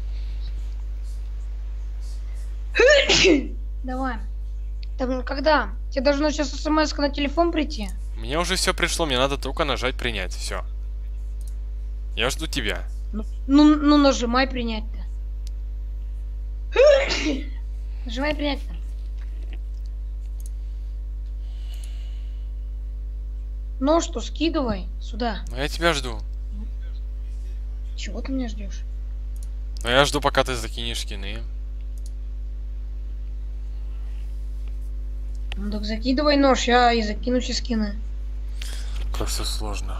Давай. Там когда? Тебе должно сейчас смс на телефон прийти. Мне уже все пришло, мне надо только нажать принять. Все. Я жду тебя. Ну, ну, ну нажимай принять-то. Нажимай принять-то. Ну что, скидывай сюда. Но я тебя жду. Чего ты меня ждешь? Но я жду, пока ты закинешь скины. Ну так закидывай нож, я и закину все скины. Как все сложно.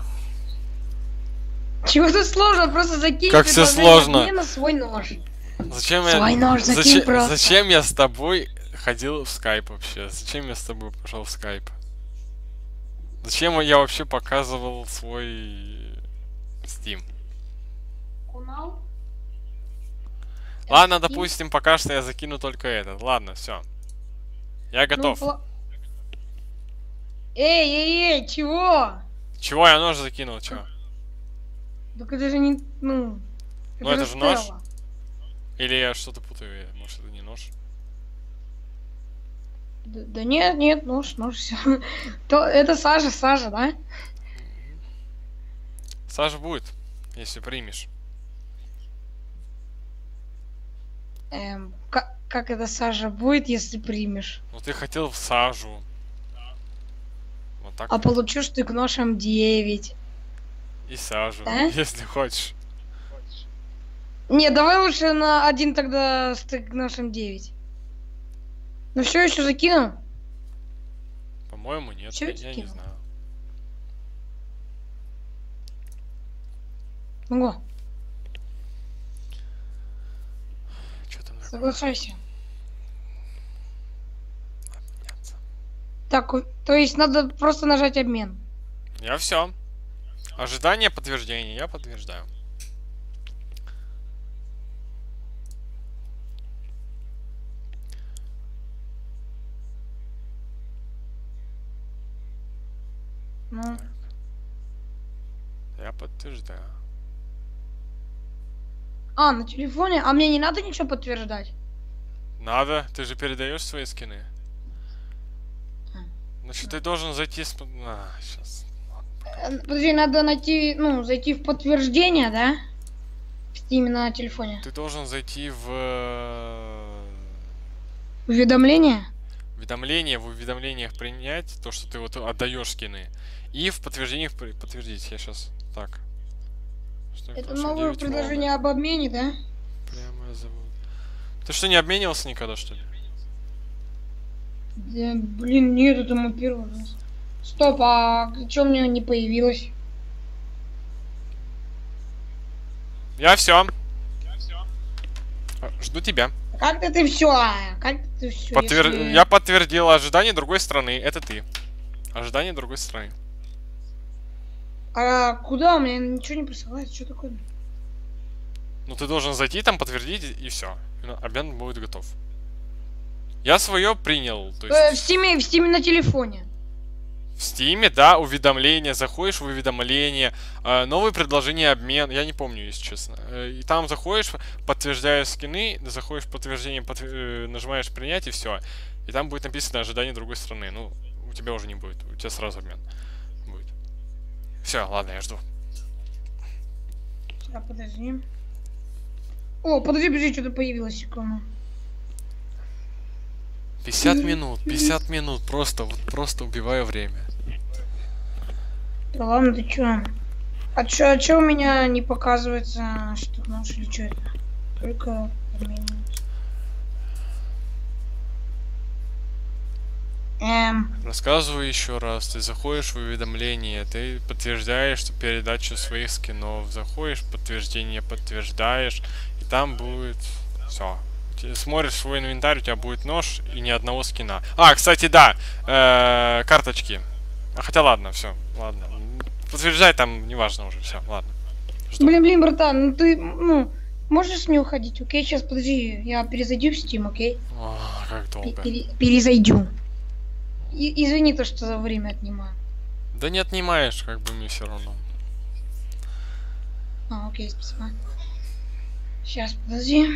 Чего тут сложно? Просто закинь Как всё предложение сложно. обмена свой нож. Зачем Свой я... нож закинь зачем... просто. Зачем я с тобой ходил в скайп вообще? Зачем я с тобой пошел в скайп? Зачем я вообще показывал свой Steam? Кунал? Ладно, Steam? допустим, пока что я закину только этот. Ладно, все. Я готов. Ну, пла- Эй, эй, эй, чего? Чего я нож закинул, чё? Так это же не, ну... Ну, это же нож. Стелла. Или я что-то путаю? Может, это не нож? Да, да нет, нет, нож, нож, все. То, это Саша, Саша, да? Сажа будет, если примешь. Эм, как, как это Саша будет, если примешь? Ну, ты хотел в сажу. Вот так. А получишь ты к нож эм девять. И сажу, Да? если хочешь. Не, давай лучше на один тогда стык нож эм девять. Ну все, еще закину? По-моему, нет. Всё Я, это я не кинул? знаю. Ого, Что там такое? соглашайся. Обменяться. Так, у- то есть надо просто нажать обмен. Я все. Ожидание подтверждения. Я подтверждаю. Ну, Я подтверждаю. а, на телефоне? А мне не надо ничего подтверждать? Надо. Ты же передаешь свои скины. Значит, ты должен зайти с... А, сейчас. Подожди, надо найти, ну, зайти в подтверждение, да? Именно на телефоне. Ты должен зайти в... Уведомление? Уведомление, в уведомлениях принять то, что ты вот отдаешь скины. И в подтверждениях подтвердить. Я сейчас... Так. Это новое предложение об обмене, да? Прямо зовут. Ты что, не обменивался никогда, что ли? Да, блин, нет, это мой первый раз. Стоп, а что у меня не появилось? Я все. Жду тебя. Как ты все? Как ты все? Подтвер... Если... Я подтвердил ожидание другой страны. Это ты. Ожидание другой страны. А куда? У меня ничего не присылается. Что такое? Ну ты должен зайти там, подтвердить и все. Обмен будет готов. Я свое принял. То есть... э, в Steam, в Steam на телефоне. В Steam, да, уведомления, заходишь в уведомления, э, новые предложения, обмен, я не помню, если честно. Э, и там заходишь, подтверждаешь скины, заходишь в подтверждение, подтвер... э, нажимаешь принять и все. И там будет написано ожидание другой страны. Ну, у тебя уже не будет, у тебя сразу обмен будет. Все, ладно, я жду. А, подожди. О, подожди, подожди, что-то появилось, секунду. пятьдесят минут, пятьдесят минут, просто, вот просто убиваю время. Да ладно, ты чё? А чё, а чё у меня не показывается, что нож или чё это? Только обмениваюсь. Эм. Рассказываю еще раз. Ты заходишь в уведомление, ты подтверждаешь что передачу своих скинов, заходишь в подтверждение, подтверждаешь, и там будет все. Смотришь свой инвентарь, у тебя будет нож и ни одного скина. А, кстати, да, э-э, карточки. А, хотя ладно, все, ладно. Подтверждай там, неважно уже, все, ладно. Жду. Блин, блин, братан, ну ты, ну, можешь не уходить, окей? Сейчас, подожди, я перезайду в Steam, окей? О, как долго. Пере перезайду. И извини то, что за время отнимаю. Да не отнимаешь, как бы мне все равно. А, окей, спасибо. Сейчас, подожди.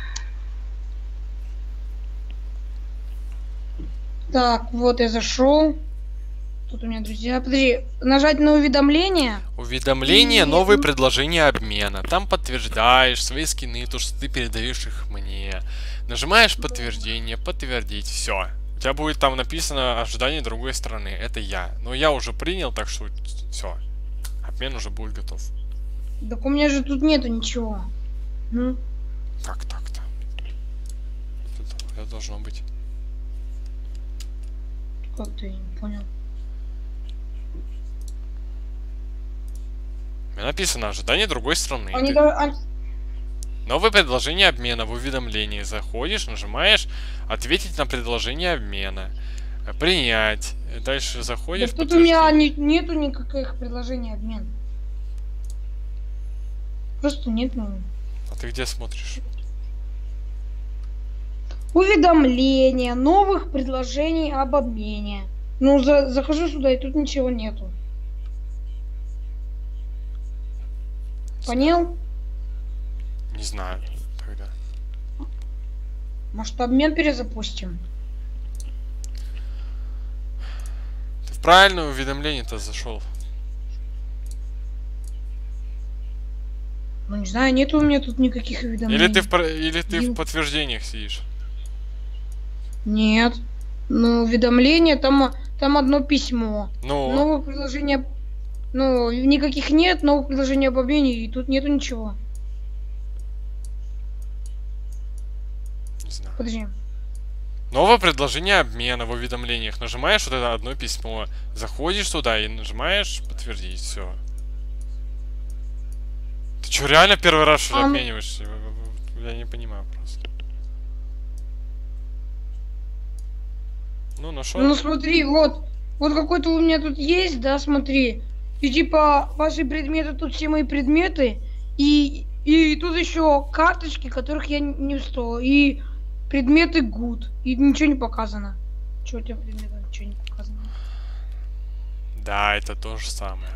Так, вот я зашел. Тут у меня друзья. Подожди, нажать на уведомление. Уведомление, и... новые предложения обмена. Там подтверждаешь свои скины, то, что ты передаешь их мне. Нажимаешь подтверждение, подтвердить, все. У тебя будет там написано ожидание другой стороны. Это я. Но я уже принял, так что все. Обмен уже будет готов. Так у меня же тут нету ничего. Ну? Как так-то? Это должно быть. Как ты, не понял? Написано ожидание другой страны. Они ты... до... Они... Новое предложение обмена в уведомлении. Заходишь, нажимаешь ответить на предложение обмена. Принять. Дальше заходишь. Да тут у меня не, нету никаких предложений обмена. Просто нет. Ну... А ты где смотришь? Уведомления, новых предложений об обмене. Ну, за, захожу сюда, и тут ничего нету. Понял? Не знаю. Тогда. Может, обмен перезапустим? Ты в правильное уведомление-то зашел. Ну, не знаю, нету у меня тут никаких уведомлений. Или ты в, или ты в подтверждениях сидишь? Нет. Ну, уведомление, там, там одно письмо. Ну? Новое предложение... Ну, никаких нет, новых предложений об обмене, и тут нету ничего. Не знаю. Подожди. Новое предложение обмена в уведомлениях. Нажимаешь вот это одно письмо. Заходишь туда и нажимаешь подтвердить. Все. Ты что, реально первый раз что ли а... обмениваешься? Я не понимаю просто. Ну, нашел. Ну, смотри, вот. Вот какой-то у меня тут есть, да, смотри. И типа, ваши предметы, тут все мои предметы. И, и тут еще карточки, которых я не встал. И предметы good. И ничего не показано. Че у тебя предметы? Ничего не показано. Да, это то же самое.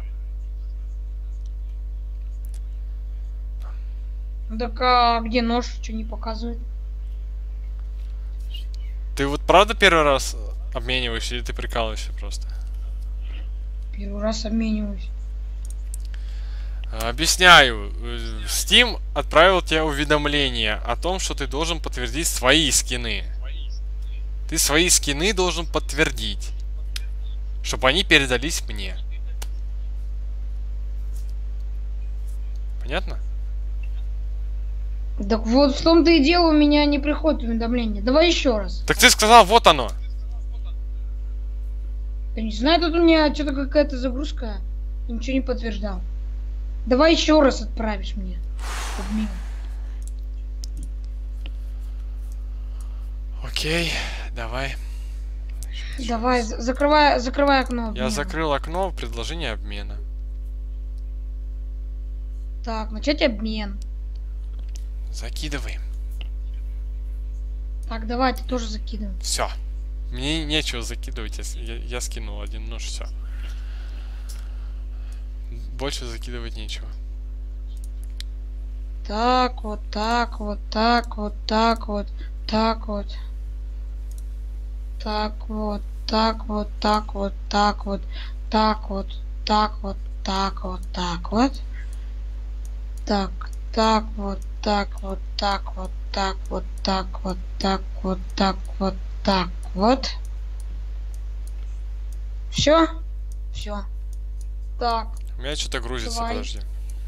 Так а где нож? Что не показывает? Ты вот правда первый раз обмениваешься или ты прикалываешься просто? Первый раз обмениваюсь. Объясняю. Steam отправил тебе уведомление о том, что ты должен подтвердить свои скины. Ты свои скины должен подтвердить, чтобы они передались мне. Понятно? Так вот в том-то и дело, у меня не приходит уведомление. Давай еще раз. Так ты сказал, вот оно. Я не знаю, тут у меня что-то какая-то загрузка. Ничего не подтверждал. Давай еще раз отправишь мне. Обмен. Окей, давай. Давай, за- закрывай, закрывай окно. Я обмена. закрыл окно в предложении обмена. Так, начать обмен. Закидывай. Так, давай, ты тоже закидывай. Все. Мне нечего закидывать, я, я, я скинул один нож, все. Больше закидывать нечего. Так вот, так вот, так вот, так вот, так вот. Так вот, так вот, так вот, так вот, так вот, так вот, так вот, так вот. Так, так вот, так вот, так вот, так вот, так вот, так вот, так вот, так вот. Все? Все. Так, У меня что-то грузится, Давай. подожди.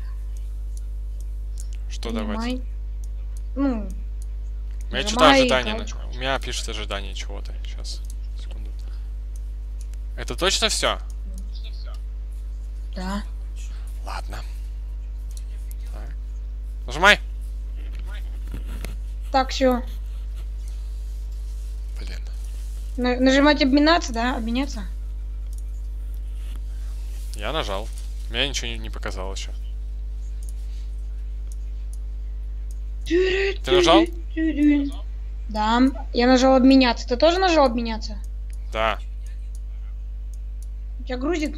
Что давать? принимай. Ну, У меня что-то нажимай ожидание. галочку. У меня пишет ожидание чего-то. Сейчас. Секунду. Это точно все? Да. Ладно. Так. Нажимай. Так, все. Блин. Нажимать обменяться, да? Обменяться? Я нажал. У меня ничего не, не показало еще. Ты нажал? Да. Я нажал обменяться. Ты тоже нажал обменяться? Да. У тебя грузит?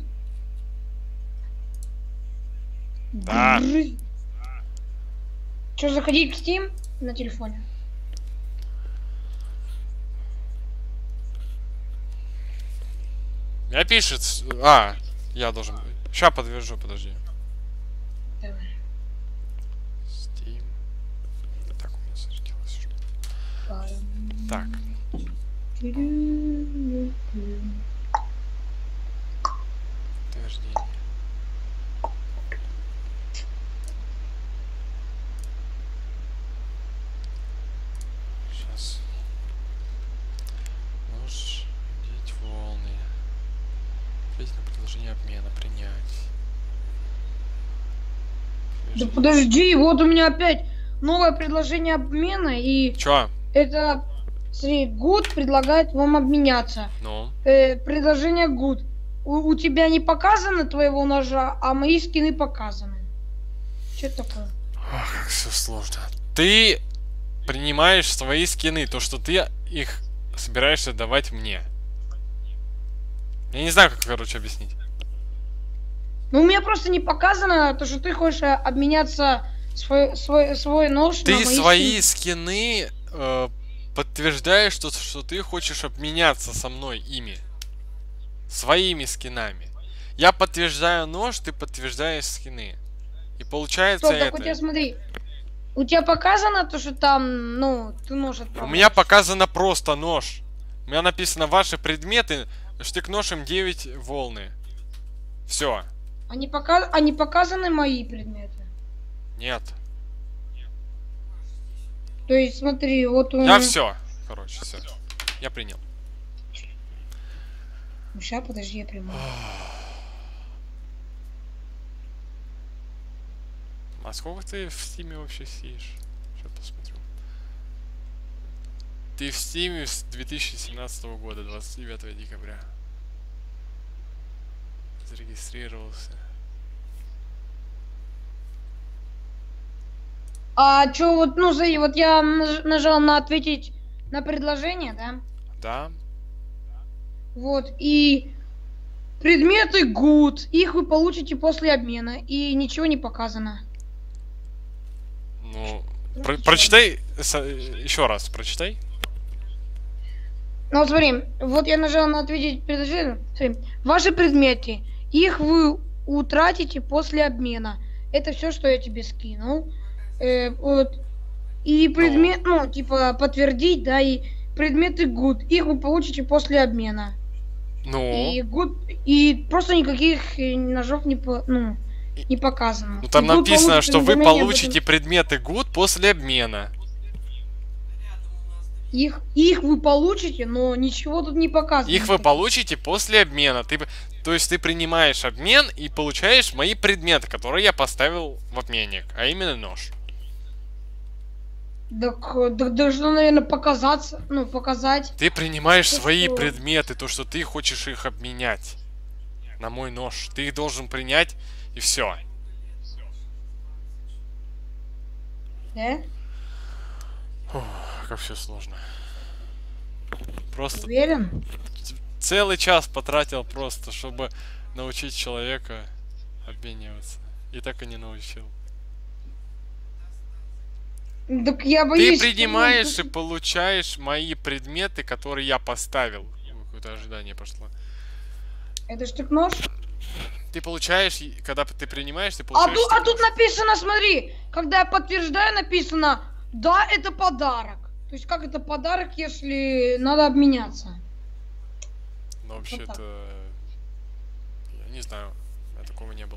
Да. Что, заходить в Steam на телефоне? У меня пишет... А, я должен... Сейчас подтвержу, подожди. Давай. Steam. Так, у меня зарядилось уже. Так. Подтверждение. Сейчас. Можешь видеть волны. Ответить на предложение обмена. Принять. Да подожди, вот у меня опять новое предложение обмена, и Чё? это, смотри, Good предлагает вам обменяться. Ну? Э, предложение Good. У, у тебя не показано твоего ножа, а мои скины показаны. Что это такое? Ох, как все сложно. Ты принимаешь свои скины, то, что ты их собираешься давать мне. Я не знаю, как, короче, объяснить. Ну, у меня просто не показано то, что ты хочешь э, обменяться свой, свой, свой нож на Ты мои свои скины. скины э, подтверждаешь, что, что ты хочешь обменяться со мной ими. Своими скинами. Я подтверждаю нож, ты подтверждаешь скины. И получается Стоп, так это... у тебя, смотри, у тебя показано то, что там, ну, ты нож У отправляешь? меня показано просто нож. У меня написано ваши предметы, штык-нож эм девять волны. Все. Они, пока... Они показаны мои предметы. Нет. То есть, смотри, вот у Я все. Короче, все. Я принял. Сейчас, подожди, я приму. А сколько ты в стиме вообще сидишь? Сейчас посмотрю. Ты в стиме с две тысячи семнадцатого года, двадцать девятого декабря. Зарегистрировался. А чё, вот, ну, смотри, вот я наж- нажал на ответить на предложение, да? Да? Вот, и предметы good, их вы получите после обмена, и ничего не показано. Ну, про- прочитай со- еще раз, прочитай. Ну вот смотри, вот я нажал на ответить предложение. Смотри, ваши предметы, их вы утратите после обмена. Это все, что я тебе скинул. Э, вот. И предмет, ну, типа, подтвердить, да, и предметы good, их вы получите после обмена. Ну? И good, и просто никаких ножов не, по, ну, не показано. Ну там И good написано, что вы уведомление об получите этом. предметы good после обмена. Их, их вы получите, но ничего тут не показано. Их вы получите после обмена. Ты, то есть ты принимаешь обмен и получаешь мои предметы, которые я поставил в обменник, а именно нож. Так, так должно, наверное, показаться, ну, показать. Ты принимаешь То, свои что- предметы, то, что ты хочешь их обменять на мой нож. Ты их должен принять, и все. Да? Как все сложно. Просто Уверен? целый час потратил просто, чтобы научить человека обмениваться. И так и не научил. Так я боюсь. Ты принимаешь что, и ну, получаешь мои предметы, которые я поставил. Какое-то ожидание пошло. Это штык нож? Ты получаешь, и когда ты принимаешь, ты А, получаешь... ту- а штык-нож. тут написано, смотри, когда я подтверждаю, написано, да, это подарок. То есть как это подарок, если надо обменяться? Но вообще-то... Я не знаю, у меня такого не было.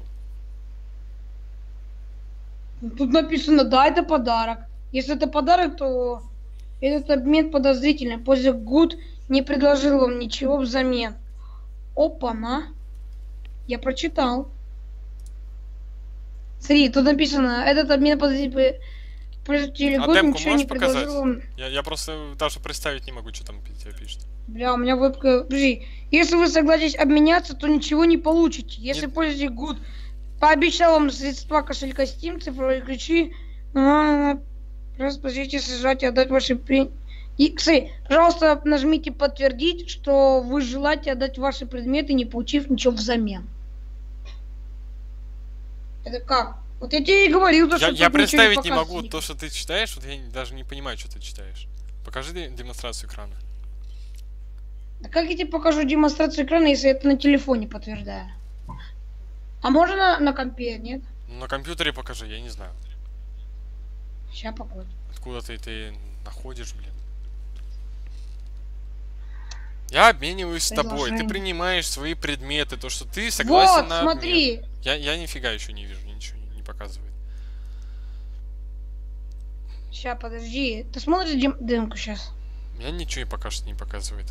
Тут написано, да, это подарок. Если это подарок, то этот обмен подозрительный. После Good не предложил вам ничего взамен. Опа-на. Я прочитал. Смотри, тут написано, этот обмен подозрительный. Пользователь А Good демку ничего не можешь показать? предложил вам. Я, я просто даже представить не могу, что там тебе пишет. Бля, у меня вебка... Подожди. Если вы согласитесь обменяться, то ничего не получите. Если Не- пользователь Good пообещал вам средства кошелька Steam, цифровые ключи, а, просто подождите, сажать и отдать ваши... При... И, кстати, пожалуйста, нажмите подтвердить, что вы желаете отдать ваши предметы, не получив ничего взамен. Это как? Вот я тебе и говорил, то, Я, что я тут ничего представить не показывается. могу то, что ты читаешь, вот я не- даже не понимаю, что ты читаешь. Покажи де- демонстрацию экрана. Да как я тебе покажу демонстрацию экрана, если это на телефоне подтверждаю? А можно на, на компе, нет? Ну, на компьютере покажи, я не знаю. Сейчас покажу. Откуда ты, ты находишь, блин. Я обмениваюсь с тобой, ты Предложение. принимаешь свои предметы, то, что ты согласен Вот, на обмен. смотри. Я, я нифига еще не вижу, ничего не, не показывает. Сейчас, подожди. Ты смотришь дем- демку сейчас? Меня ничего и пока что не показывает.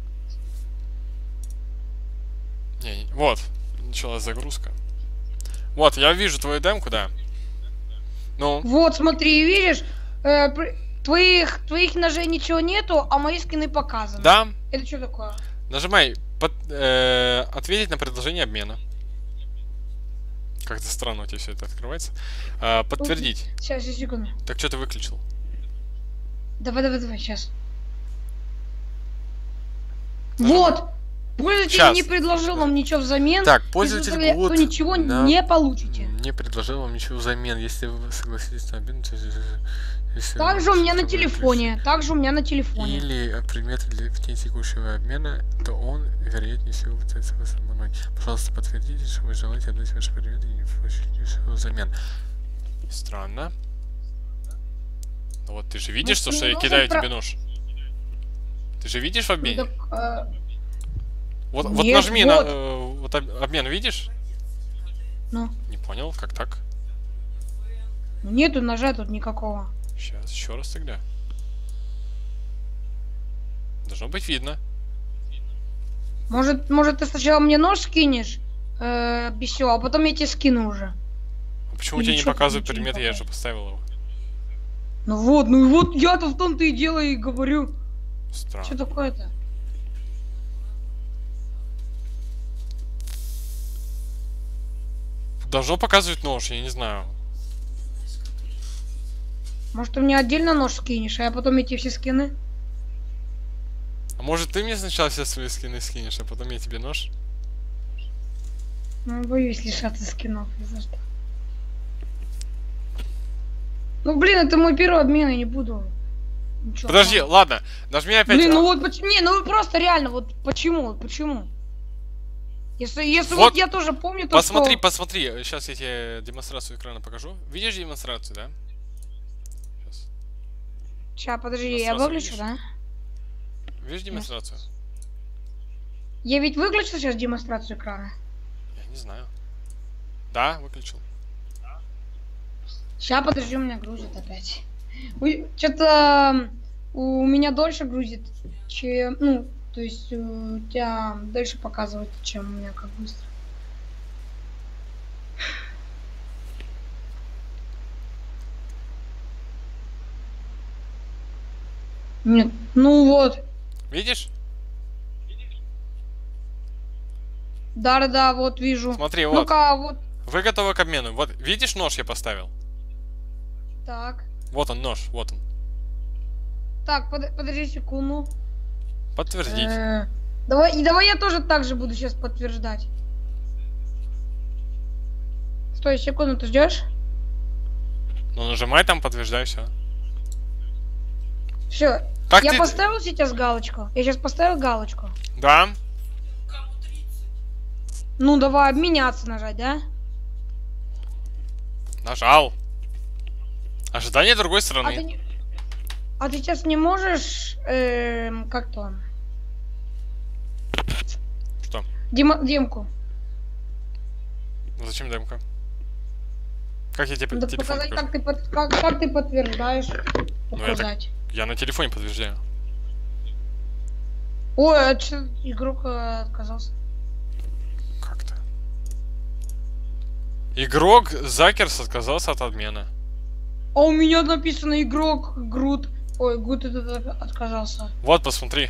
Не, не- вот, началась загрузка. Вот, я вижу твою демку, да. Ну, Вот, смотри, видишь? Э, при- твоих, твоих ножей ничего нету, а мои скины показаны. да, Это что такое? нажимай под, э, ответить на предложение обмена. Как-то странно у тебя все это открывается. А, подтвердить. Сейчас, сейчас, секунду. Так что ты выключил? Давай, давай, давай, сейчас. Нажимай. Вот! Пользователь Щас. не предложил вам ничего взамен. Так, Если пользователь согла- Good то ничего на- не получите. Не предложил вам ничего взамен, если вы согласитесь на обмен. то- если Также у меня на цифровой телефоне. Также у меня на ключ телефоне. или предметы для вне текущего обмена, то он, вероятнее всего, пытается вас обмануть. Пожалуйста, подтвердите, что вы желаете отдать ваши предметы и не получить ничего взамен. Странно. Ну вот ты же видишь, Ну, то, что ну, я ну, кидаю про- тебе нож. Ты же видишь в обмене? Так, э, Вот, вот нет, нажми вот. на э, вот об- обмен, видишь? ну, Не понял, как так? нету ножа тут никакого. Сейчас, еще раз тогда. Должно быть видно. Может, может ты сначала мне нож скинешь, э, без всего, а потом я тебе скину уже. А почему Или тебе не чё, показывает ничего не предмет? Я же показывает? поставил его. Ну вот, ну и вот я-то в том-то и дело и говорю. Странно. Что такое-то? Должно показывать нож, я не знаю. Может, ты мне отдельно нож скинешь, а я потом эти все скины? А может ты мне сначала все свои скины скинешь, а потом я тебе нож? Ну, боюсь лишаться скинов, ни за что. Ну, блин, это мой первый обмен, я не буду Ничего, Подожди, ладно. ладно, нажми опять. Блин, а, ну вот почему? Не, ну просто реально, вот почему? Вот почему? Если, если Вот, вот, я тоже помню, то Посмотри, что... посмотри. Сейчас я тебе демонстрацию экрана покажу. Видишь демонстрацию, да? Сейчас. Сейчас, подожди, я Демонстрацию выключу, видишь? да? Видишь демонстрацию? Я ведь выключил сейчас демонстрацию экрана. Я не знаю. Да, выключил. Сейчас, подожди, у меня грузит опять. Что-то у меня дольше грузит, чем... Ну, то есть у тебя дальше показывает, чем у меня как быстро. Нет, ну вот. Видишь? Да-да-да, вот вижу. Смотри, вот. Ну-ка, вот. Вы готовы к обмену. Вот, видишь, нож я поставил? Так. Вот он, нож, вот он. Так, под, подожди секунду. Подтвердить. Э, давай, и давай я тоже так же буду сейчас подтверждать. Стой, секунду, ты ждешь? Ну, нажимай там, подтверждай, все. Все. Как Я ты... поставил сейчас галочку. Я сейчас поставил галочку. Да. Ну, давай обменяться нажать, да? Нажал. Ожидание другой А ты, стороны. не... а ты сейчас не можешь... эм, как-то... Что? Дема... Демку. Ну, зачем демка? Как я тебе Да телефон показать, покажу? как ты, под... как, как ты подтверждаешь. Ну, я, так... Показать. я на телефоне подтверждаю. Ой, а что игрок э, отказался? Как-то. Игрок Закерс отказался от обмена. А у меня написано игрок Грут. Ой, Гуд этот отказался. Вот, посмотри.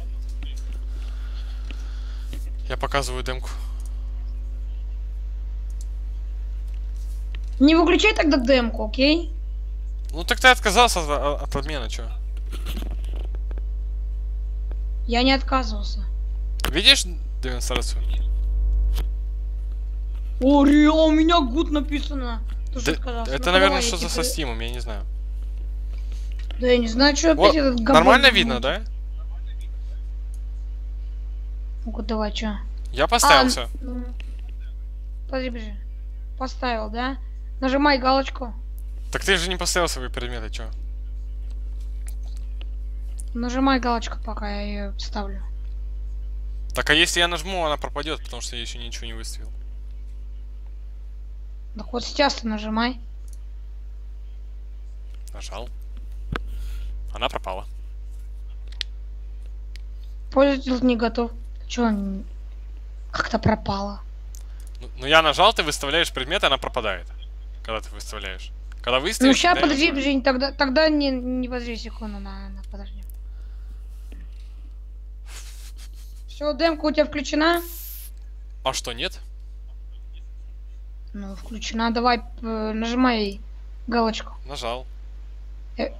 Я показываю демку. Не выключай тогда демку, окей? Ну так ты отказался от, от обмена, чё? Я не отказывался. Видишь демонстрацию? О, реал, у меня Гуд написано. Ты Да, что отказался? это, Ну-ка, наверное, давай, я что-то тебе- со стимом, я не знаю. Да я не знаю, что Вот, опять этот габон нормально замутил. видно, да? Ну-ка, давай, что? Я поставил А, все. ну, подожди, подожди. Поставил, да? Нажимай галочку. Так ты же не поставил свои предметы, чё? Нажимай галочку, пока я ее ставлю. Так а если я нажму, она пропадет, потому что я еще ничего не выставил. Так вот сейчас ты нажимай. Нажал. Она пропала. Пользователь не готов. Че, как-то пропала? Ну, ну я нажал, ты выставляешь предмет, она пропадает. Когда ты выставляешь. Когда выставишь... Ну сейчас, да, подожди, я нажимаю. подожди, тогда, тогда не, не подожди секунду, на, на, подожди. Все, демка у тебя включена? А что, нет? Ну, включена, давай, э, нажимай галочку. Нажал. Э.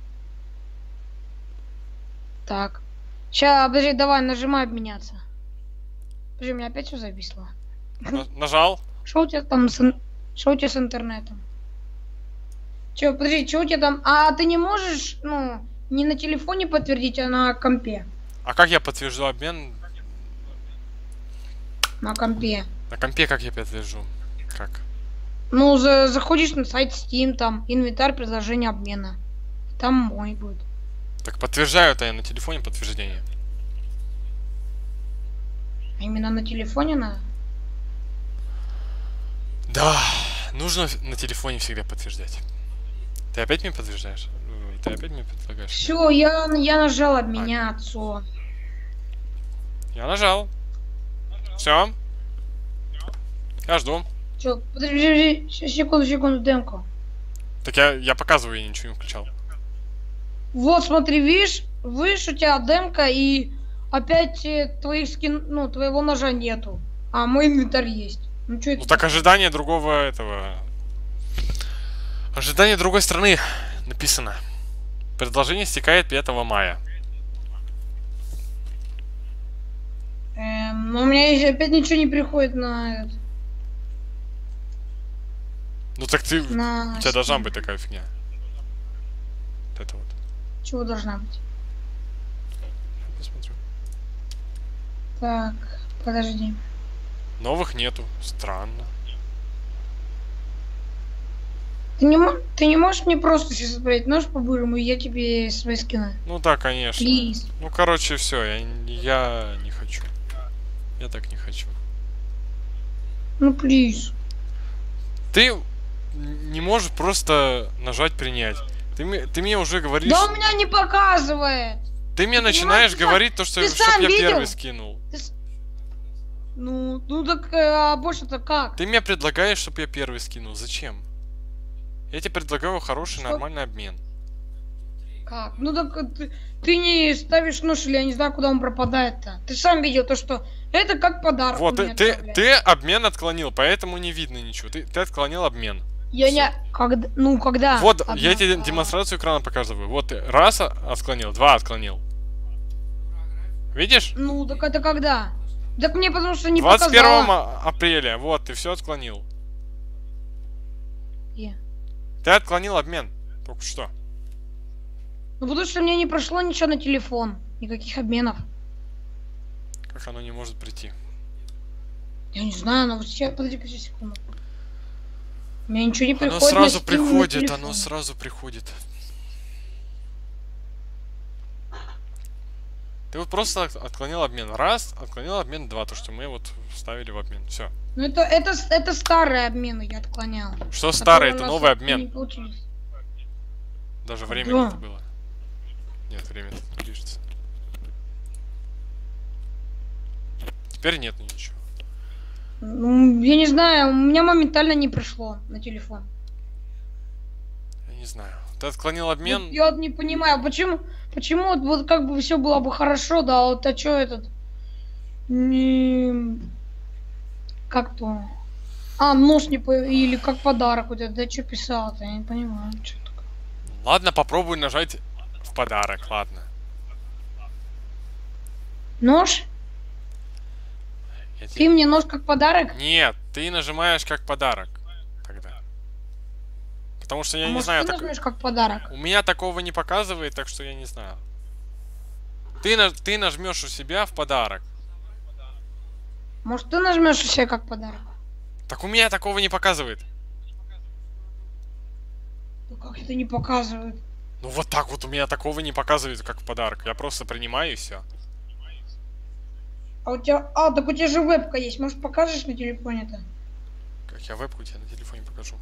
Так. Сейчас, подожди, давай, нажимай обменяться. Подожди, у меня опять все зависло. На- нажал. Что у тебя там с, ин- что у тебя с интернетом? Че, подожди, что у тебя там? А ты не можешь, ну, не на телефоне подтвердить, а на компе? А как я подтвержу обмен? На компе. На компе как я подтвержу? Как? Ну, за, заходишь на сайт Steam, там, инвентарь, предложение обмена. Там мой будет. Так подтверждаю-то я на телефоне подтверждение. А именно на телефоне надо? Да, нужно на телефоне всегда подтверждать. Ты опять мне подтверждаешь? Ты опять мне предлагаешь? Все, я, я нажал обменяться. Я нажал. Все. Я жду. Че, подожди, подожди, секунду, секунду, демку. Так я, я показываю, я ничего не включал. Вот, смотри, видишь, видишь, у тебя демка, и опять э, твоих скин, ну, твоего ножа нету. А мой инвентарь есть. Ну, что это? Ну так ожидание другого этого... Ожидание другой страны написано. Предложение стекает пятого мая. Эм, ну, у меня еще опять ничего не приходит на... этот, Ну так ты... на У тебя должна Steam. быть такая фигня. Вот это вот. Чего должна быть? Посмотрю. Так, подожди. Новых нету. Странно. Ты не, мо- ты не можешь мне просто сейчас отправить нож по-бырому, и я тебе свои скину? Ну да, конечно. Плиз. Ну, короче, все, я, я не хочу. Я так не хочу. Ну, плиз. Ты не можешь просто нажать принять. Ты, мне- ты мне уже говоришь... Да у меня не показывает. Ты мне ты начинаешь понимаешь, ты сам- говорить то, что ты чтоб сам я видел? первый скинул. Ты с- Ну, ну так, а больше-то как? Ты мне предлагаешь, чтобы я первый скинул. Зачем? Я тебе предлагаю хороший, Что? нормальный обмен. Как? Ну так э, ты, ты не ставишь нож, или я не знаю, куда он пропадает-то. Ты сам видел то, что это как подарок. Вот, ты, мне ты, отправляют. ты обмен отклонил, поэтому не видно ничего. Ты, ты отклонил обмен. Я всё. не... Когда... Ну, когда? Вот, Одна- я тебе а, демонстрацию экрана показываю. Вот ты раз о- отклонил, два отклонил. Видишь? Ну, так это когда? Так мне потому что не двадцать первого показало. ма- апреля. Вот, ты все отклонил. Е. Ты отклонил обмен. Только что. Ну, потому что мне не прошло ничего на телефон. Никаких обменов. Как оно не может прийти? Я не знаю, но вот сейчас... Подожди, подожди секунду. У меня ничего не Оно приходит на сразу Steam, на приходит, телефон. оно сразу приходит. Ты вот просто от- отклонил обмен. Раз, отклонил обмен два. То, что мы вот вставили в обмен. Все. Ну, это, это, с- это старые обмены я отклонял. Что старый, которые у это нас новый вот не обмен. получились. Даже Да. времени это было. Нет, время не движется. Теперь нет ничего. Ну, я не знаю, у меня моментально не пришло на телефон. Я не знаю. Ты отклонил Вот обмен. я вот не понимаю, почему, почему вот, вот как бы все было бы хорошо, да, вот а чё этот, не, как то, а, нож не по... или как подарок вот это, да что писал-то, я не понимаю, что такое. Ладно, попробуй нажать в подарок, ладно. Нож? Я Ты тебе- мне нож как подарок? Нет, ты нажимаешь как подарок. Тогда. Потому что я А не может, знаю, ты так... нажмешь как подарок? у меня такого не показывает, так что я не знаю. Ты, на... ты нажмешь у себя в подарок. Может, ты нажмешь у себя как подарок? Так у меня такого не показывает. Ну как это не показывает? Ну вот так вот у меня такого не показывает, как в подарок. Я просто принимаю и все. А у тебя, а, так у тебя же вебка есть, может покажешь на телефоне-то? Как я вебку тебе на телефоне покажу.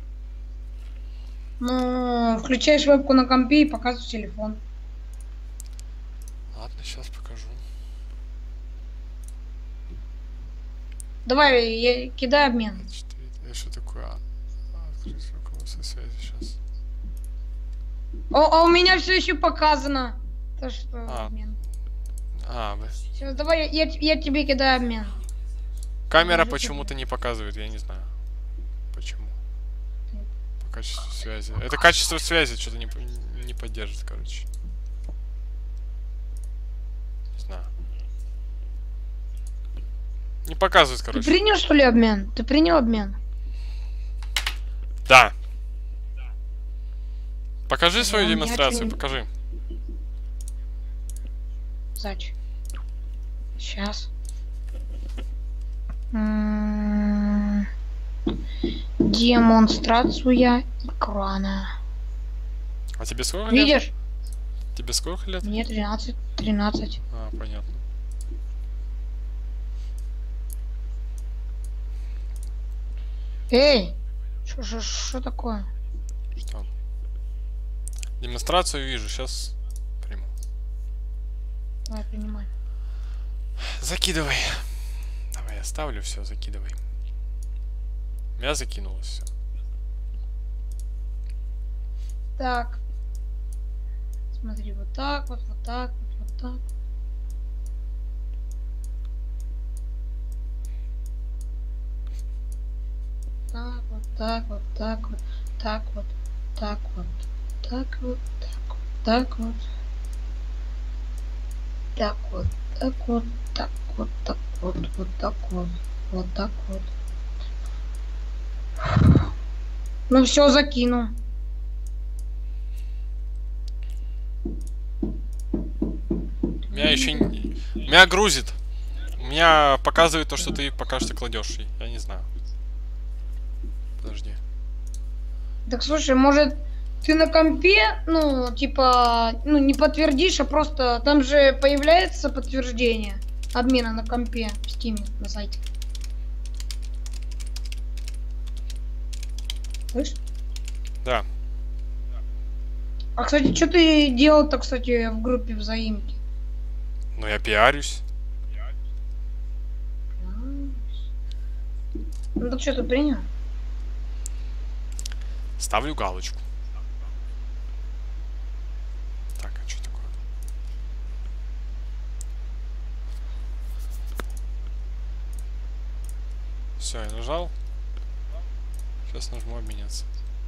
Ну, включаешь вебку на компе и показываешь телефон. Ладно, сейчас покажу. Давай, я кидай обмен. Четыре. Это что такое? А, открыть руководство связи сейчас. О, а у меня все еще показано. То, что А. обмен. А, вы- Сейчас, давай, я, я, я тебе кидаю обмен. камера Даже почему-то не показывает, я не знаю. Почему? По качеству связи. Это качество связи что-то не, п- не поддержит, короче. Не знаю. Не показывает, Ты короче. принял, что ли, обмен? Ты принял обмен? Да. Покажи свою у меня демонстрацию, чё-нибудь- покажи. Зач. Сейчас. М, Демонстрация экрана. А тебе сколько лет? Видишь? Тебе сколько лет? Мне тринадцать. тринадцать. А, понятно. Эй! Что такое? Что? Демонстрацию вижу, сейчас приму. Давай, принимай. Закидывай. Давай, я ставлю все, закидывай. У меня закинулось все. Так. Смотри, вот так вот, вот так вот, вот так. Так вот, так вот, так вот, так вот, так вот, так вот, так вот, так вот, так вот, так вот, так вот, так вот, вот так вот, вот так вот. Ну все, закину. Меня еще не... Меня грузит. Меня показывает то, что ты пока что кладешь. Я не знаю. Подожди. Так слушай, может ты на компе, ну, типа, ну, не подтвердишь, а просто там же появляется подтверждение обмена на компе в Steam на сайте. Слышь? Да. А, кстати, что ты делал-то, кстати, в группе взаимки? Ну, я пиарюсь. Ну, так что ты принял? Ставлю галочку. Так, а что такое? Все, я нажал. Сейчас нажму обменяться.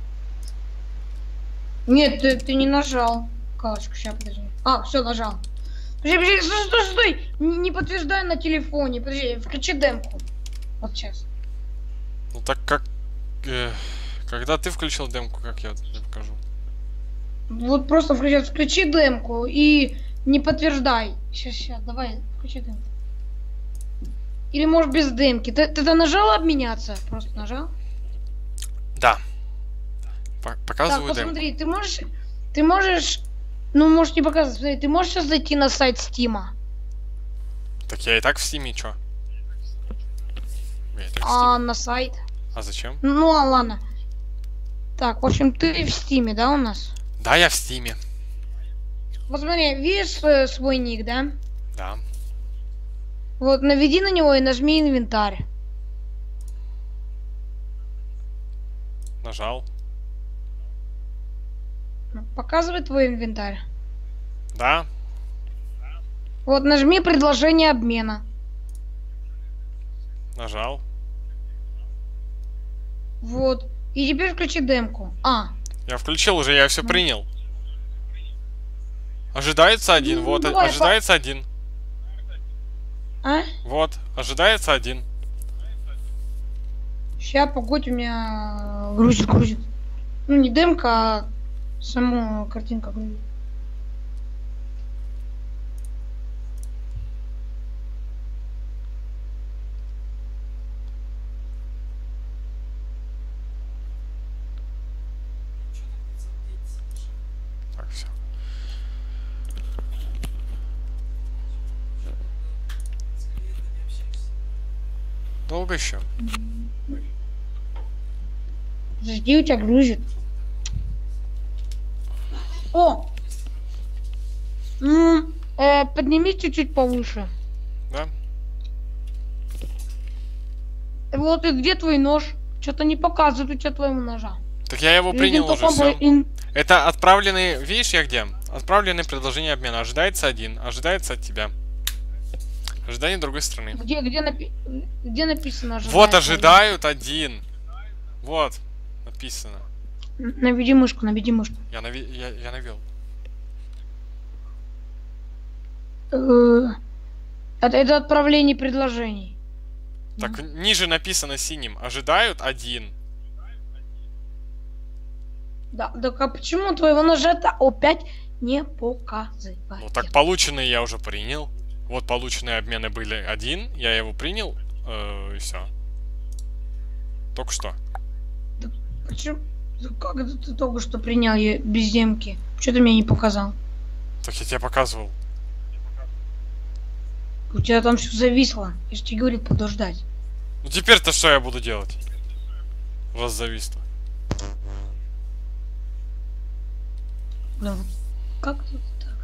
Нет, ты, ты не нажал. Галочку, сейчас, подожди. А, все, нажал. Подожди, подожди, стой, стой, стой! Не, не подтверждай на телефоне. Подожди, включи демку. Вот сейчас. Ну так как... Э, когда ты включил демку, как я тебе покажу? Вот просто включи, включи демку и не подтверждай. Сейчас, сейчас, давай, включи демку. Или может без демки. Ты, ты, ты нажал обменяться? Просто нажал? Да. Показываю так, демку. посмотри, ты можешь... Ты можешь... Ну, можешь не показывать. Смотри, ты можешь сейчас зайти на сайт Стима? Так я и так в Стиме, чё? Я и так в А, Стиме. на сайт? А зачем? Ну, а, ладно. Так, в общем, ты в Стиме, да, у нас? Да, я в Стиме. Вот смотри, видишь э, свой ник, да? Да. Вот, наведи на него и нажми инвентарь. Нажал. Показывай твой инвентарь. Да. Вот, нажми предложение обмена. Нажал. Вот. И теперь включи демку. А. Я включил уже, я все принял. Ожидается один, Ну, вот, давай, ожидается по... один. А? Вот, ожидается один. Ща, погодь, у меня грузит, грузит. Ну, не демка, а саму картинка грузит. Так, все. Долго еще? Жди, у тебя грузит. О! Ну, э, поднимись чуть-чуть повыше. Да? Вот и где твой нож? Что-то не показывает у тебя твоего ножа. Так я его принял уже, все. Это отправленный... Видишь, я где? Отправленное предложение обмена. Ожидается один. Ожидается от тебя. Ожидание другой страны. Где, где, напи... где написано ожидается? Вот ожидают один. Вот. Написано. Наведи мышку, наведи мышку. Я, нави... я, я навел. Это, это отправление предложений. Так, ниже написано синим. Ожидают один. Да, так а почему твоего ножа-то опять не показывает? Ну так полученные я уже принял. Вот полученные обмены были один. Я его принял. Э, и все. Только что. Да, почему? Да как это ты только что принял ее без демки? Почему ты мне не показал? Так я тебе показывал. У тебя там все зависло. Я же тебе говорил подождать. Ну теперь-то что я буду делать? Раз зависло. Да, как тут так?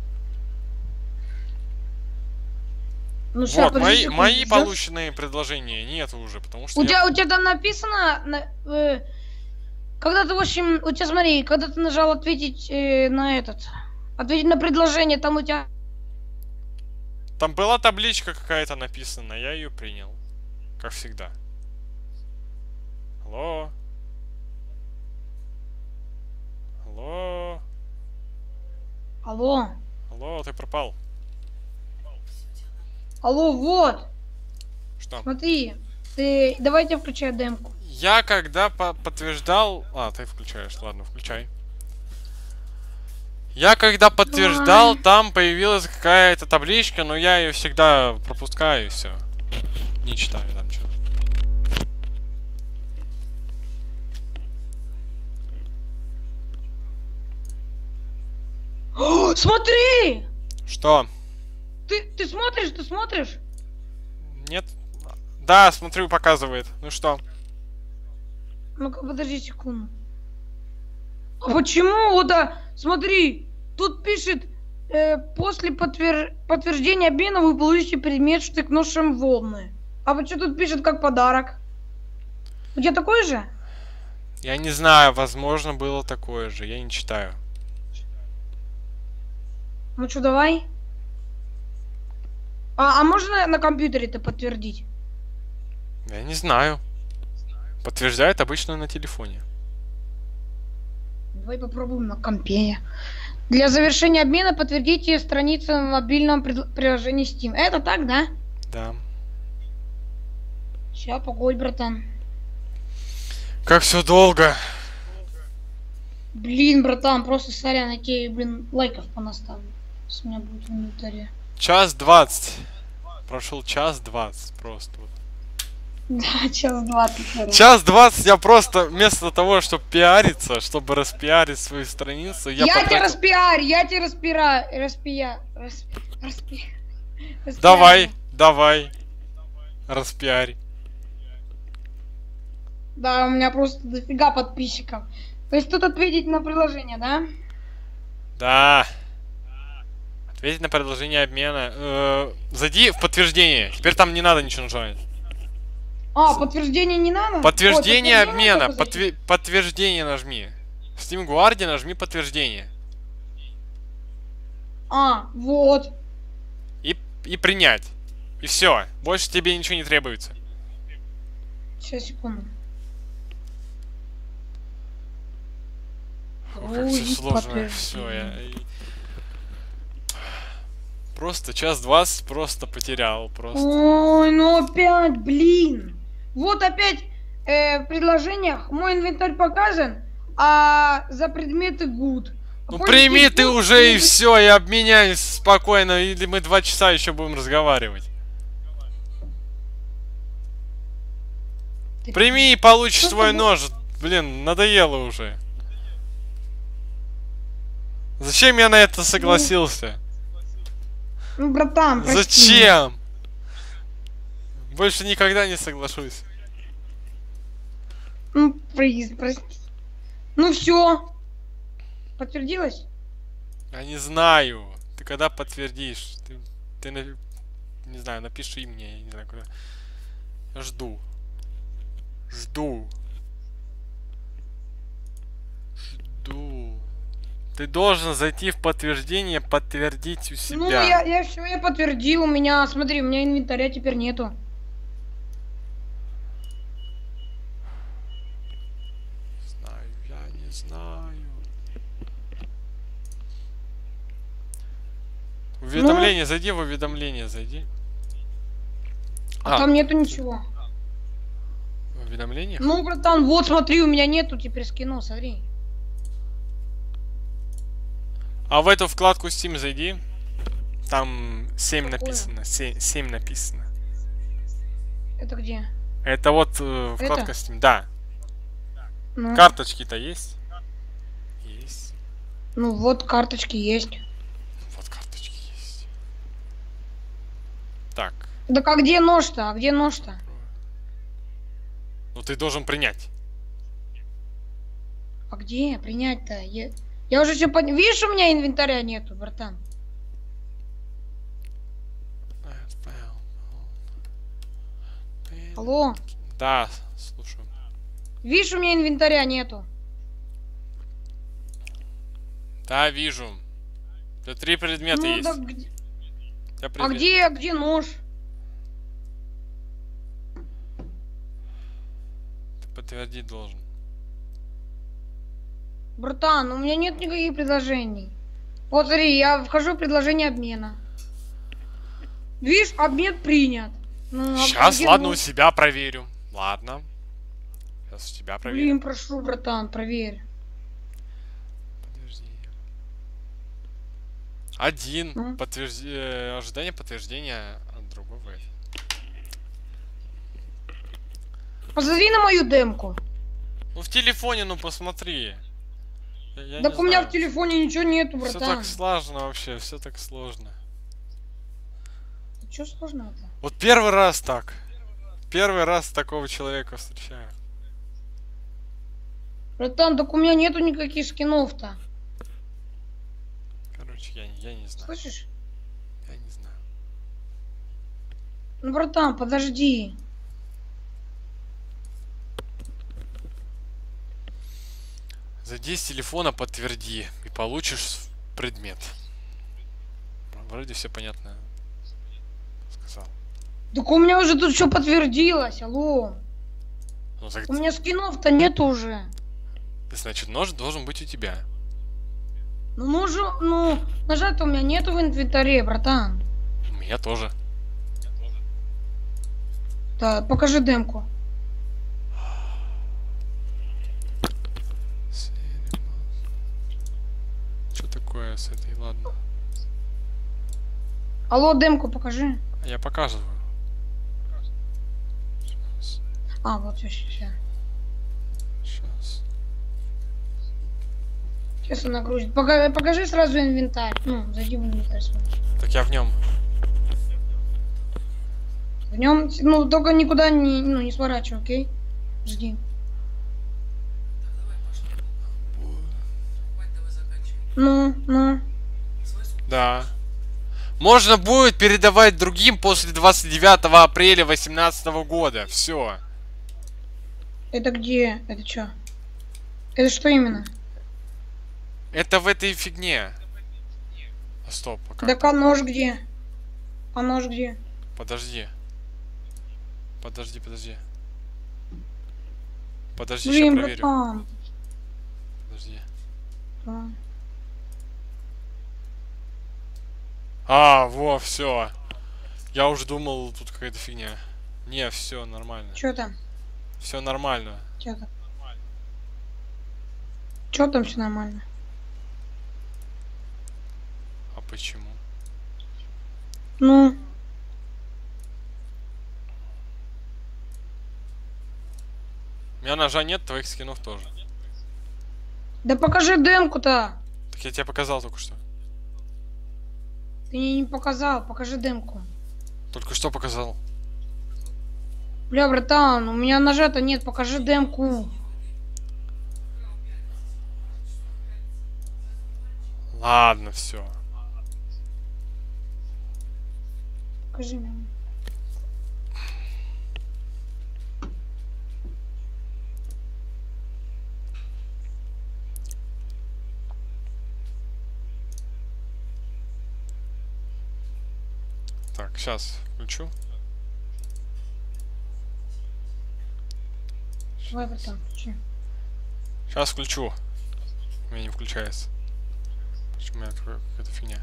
Ну, ща, Вот, подожди мои, секунду, мои щас. полученные предложения нету уже, потому что У я... тебя, у тебя там написано, на, э, когда ты, в общем, у тебя, смотри, когда ты нажал ответить э, на этот, ответить на предложение, там у тебя... Там была табличка какая-то написана, я ее принял. Как всегда. Алло? Алло? Алло? Алло, ты пропал. Алло, вот, Что? смотри, ты, давайте включай демку. Я когда по подтверждал... А, ты включаешь, ладно, включай. Я когда подтверждал, Давай. там появилась какая-то табличка, но я ее всегда пропускаю и все. Не читаю там что. О, смотри! Что? Ты, ты смотришь, ты смотришь? Нет? Да, смотрю, показывает. Ну что? Ну-ка, подожди секунду. А почему вот, а, смотри, тут пишет, э, после подтвер... подтверждения обмена вы получите предмет штык-ножем волны. А вот что тут пишет как подарок? У тебя такой же? Я не знаю, возможно, было такое же. Я не читаю. Ну что, давай. А, а можно на компьютере это подтвердить? Я не знаю. Подтверждает обычно на телефоне. Давай попробуем на компе. Для завершения обмена подтвердите страницу в мобильном пред- приложении Steam. Это так, да? Да. Сейчас, погодь, братан. Как все долго. Блин, братан, просто сорян, я тебе, блин, лайков понаставлю. С меня будет в инвентаре. Час двадцать. Прошел час двадцать просто. Вот. Да, час двадцать. сорян. Час двадцать я просто вместо того, чтобы пиариться, чтобы распиарить свою страницу, я, Я, потратил... тебя распиарю, я тебя распира... распия... Расп... Распи... распиарю. Давай, давай. Распиарь. Да, у меня просто дофига подписчиков. То есть тут ответить на приложение, да? Да. Ответить на предложение обмена. Э, зайди в подтверждение. Теперь там не надо ничего нажимать. А, подтверждение не надо? Подтверждение Ой, обмена. только зайти. Подтве- подтверждение нажми. В Steam Guard нажми подтверждение. А, вот. И, и принять. И все. Больше тебе ничего не требуется. Сейчас, секунду. Ой, как Ой, все сложно. подтверждение. Все, я... Просто час двадцать просто потерял. Просто. Ой, ну опять, блин. Вот опять э, в предложениях мой инвентарь показан, а за предметы good. Ну Позже прими здесь ты good, уже и и- все, и обменяйся спокойно, или мы два часа еще будем разговаривать. Ты- Прими и получишь Что свой ты- нож. Блин, надоело уже. Зачем я на это согласился? Ну, братан, прости. Зачем? Больше никогда не соглашусь. Ну, приз, прости. Ну все. Подтвердилось? Я не знаю. Ты когда подтвердишь? Ты, ты на- не знаю, напиши мне, я не знаю куда. Я жду. Жду. Жду. Ты должен зайти в подтверждение, подтвердить у себя. Ну, я, я все, я подтвердил. У меня, смотри, у меня инвентаря теперь нету. Знаю, я не знаю. Уведомление, зайди в уведомление, зайди. А, А, там нету ничего. в уведомлениях? Ну, братан, вот смотри, у меня нету теперь скину, смотри. А в эту вкладку Steam зайди. Там семь Какую? написано. семь написано. Это где? Это вот э, вкладка Это? Steam. Да. Ну, Карточки-то есть? Есть. ну вот карточки есть. Вот карточки есть. Так. Так а где нож-то? А где нож-то? Ну ты должен принять. А где принять-то? Я, я уже все понял. Видишь, у меня инвентаря нету, братан. Алло. Да, слушаю. Видишь, у меня инвентаря нету. Да, вижу. Это три предмета Ну, есть. да где- У тебя А предмет- где, где нож? Ты подтвердить должен. Братан, у меня нет никаких предложений. Вот смотри, я вхожу в предложение обмена. Видишь, обмен принят. Ну, а Сейчас, где ладно, у нож? себя проверю. Ладно. Сейчас у тебя проверю. Блин, прошу, братан, проверь. Подожди. Один. Ну. Подтвержди... э, Ожидание подтверждения от другого. Посмотри на мою демку. Ну в телефоне, ну посмотри. Я, я Так не у меня знаю. в телефоне ничего нету, Все братан. так сложно вообще, все так сложно. Что сложного-то? Вот первый раз так. Первый раз такого человека встречаю. Братан, так у меня нету никаких скинов-то. Короче, я, я не знаю. Слышишь? Я не знаю. Ну, братан, подожди. Зайди с телефона, подтверди и получишь предмет. Вроде все понятно сказал. Так у меня уже тут все подтвердилось, алло. Ну, так... У меня скинов-то нету уже. Значит, нож должен быть у тебя. Ну, ножу, ну, ножа-то у меня нету в инвентаре, братан. У меня тоже. Да, покажи демку. Что такое с этой? Ладно. Алло, демку покажи. Я показываю. Сейчас. А, вот все, сейчас. Сейчас. Сейчас она грузит. Покажи, покажи сразу инвентарь. Ну, зайди в инвентарь свой. Так я в нем. В нем, ну, только никуда не, ну, не сворачивай, окей? Жди. Ну, ну. Да. Можно будет передавать другим после двадцать девятого апреля две тысячи восемнадцатого года. Все. Это где? Это что? Это что именно? Это в этой фигне. А, стоп, пока. Так а нож где? А нож где? Подожди. Подожди, подожди. Подожди, Блин, сейчас проверю. братан. Подожди. Да. А, во, все. Я уже думал, тут какая-то фигня. Не, все нормально. Чё там? Все нормально. Чё там? Чё там все нормально? А почему? Ну, У меня ножа нет, твоих скинов тоже. да покажи демку-то. Так я тебе показал только что. Ты мне не показал, покажи демку. Только что показал. Бля, братан, у меня ножа-то нет, покажи демку. Ладно, все. Покажи мне. Так, сейчас включу. Давай, братан, включи. Сейчас включу. У меня не включается. Почему у меня такая какая-то фигня?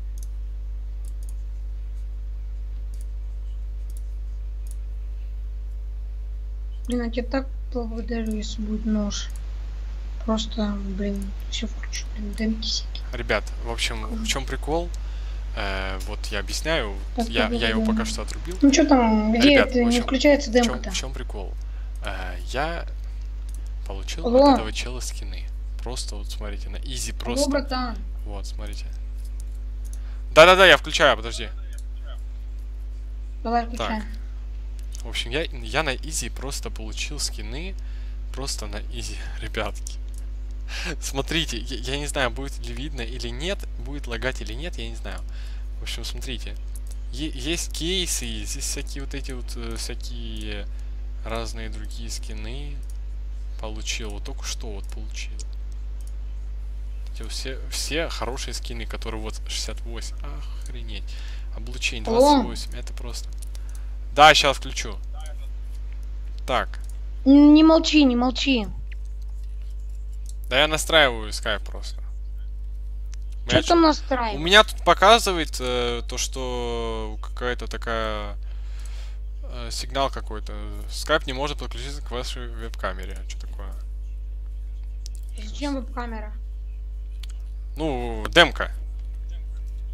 Блин, я тебя так благодарю, если будет нож. Просто, блин, все включу, блин, демки всякие. Ребят, в общем, в чем прикол? Э, вот я объясняю. Так, Я, да, я да, его да. пока что отрубил. Ну что там, где Ребят, это в не общем, включается В чем, демка-то? в чем прикол? Э, я получил Алло. от этого чела скины. Просто вот смотрите, на изи Алло, просто. братан. Вот, смотрите. Да-да-да, я включаю, подожди. Давай включаем. В общем, я, я на изи просто получил скины. Просто на изи, ребятки. Смотрите, я, я не знаю, будет ли видно или нет, будет лагать или нет, я не знаю. В общем, смотрите. Е есть кейсы, есть всякие вот эти вот, э, всякие разные другие скины. Получил, вот только что вот получил. Эти вот все, все хорошие скины, которые вот шестьдесят восемь. Охренеть. Облучение двадцать восемь, это просто... Да, сейчас включу. Так. Не молчи, не молчи. Да я настраиваю скайп просто. У Что меня там чё- У настраивать? меня тут показывает э, то, что какая-то такая э, сигнал какой-то. Скайп не может подключиться к вашей веб-камере. Что такое? Зачем веб-камера? Ну, демка.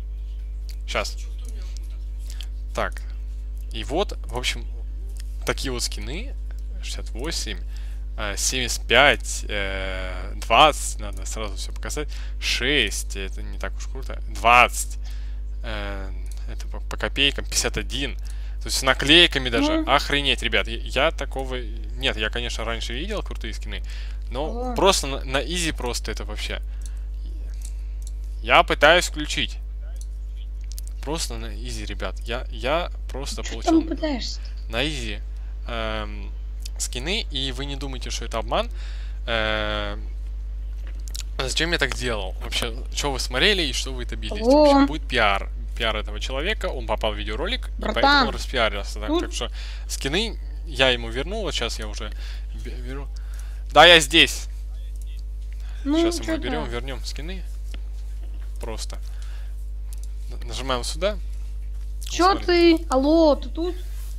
Сейчас. Так. И вот, в общем, такие вот скины. шестьдесят восемь, семьдесят пять, двадцать, надо сразу все показать. шесть, это не так уж круто. двадцать, это по, по копейкам, пятьдесят один. То есть с наклейками даже. Mm. Охренеть, ребят. Я, я такого... Нет, я, конечно, раньше видел крутые скины. Но oh. просто на, на изи просто это вообще. Я пытаюсь включить. Просто на изи, ребят. Я, я просто Что получил там пытаешься? на изи эм, скины. И вы не думайте, что это обман. Эм, зачем я так делал? Вообще, что вы смотрели и что вы добились? Oh. Вообще, будет пиар. Пиар этого человека, он попал в видеоролик, Братан, и поэтому распиарился. Так, так что скины я ему вернул, вот сейчас я уже беру. Да, я здесь. Ну, сейчас мы берем, вернем скины. Просто. Нажимаем сюда. Чё ты? Алло, ты тут?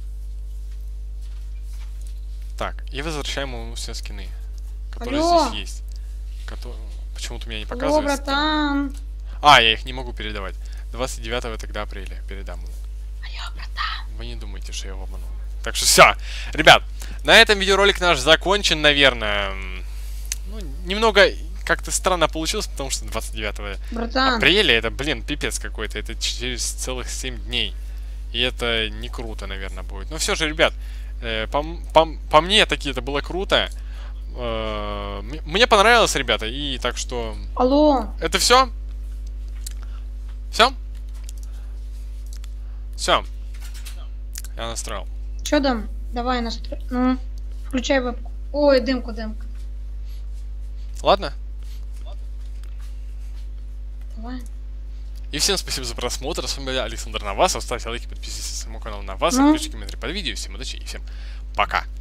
Так, и возвращаем ему все скины, которые Алло. здесь есть. Которые... Почему-то у меня не Алло, показывается. братан. А, я их не могу передавать. двадцать девятого тогда апреля передам ему. Алло, братан. Вы не думайте, что я его обманул. Так что все. Ребят, на этом видеоролик наш закончен, наверное. Ну, немного как-то странно получилось, потому что двадцать девятого братан. апреля это, блин, пипец какой-то. Это через целых семь дней. И это не круто, наверное, будет. Но все же, ребят, э, по, по, по мне таки это было круто. Э, мне понравилось, ребята. И так что... Алло. Это все? Все? Все. Я настроил. Чё там? Давай настрой. Ну, включай вебку. Ой, дымку, дымку. Ладно? Давай. И всем спасибо за просмотр. С вами был Александр Навасов. Ставьте лайки, подписывайтесь на мой канал Навасов, Ну. пишите комментарии под видео. Всем удачи и всем пока.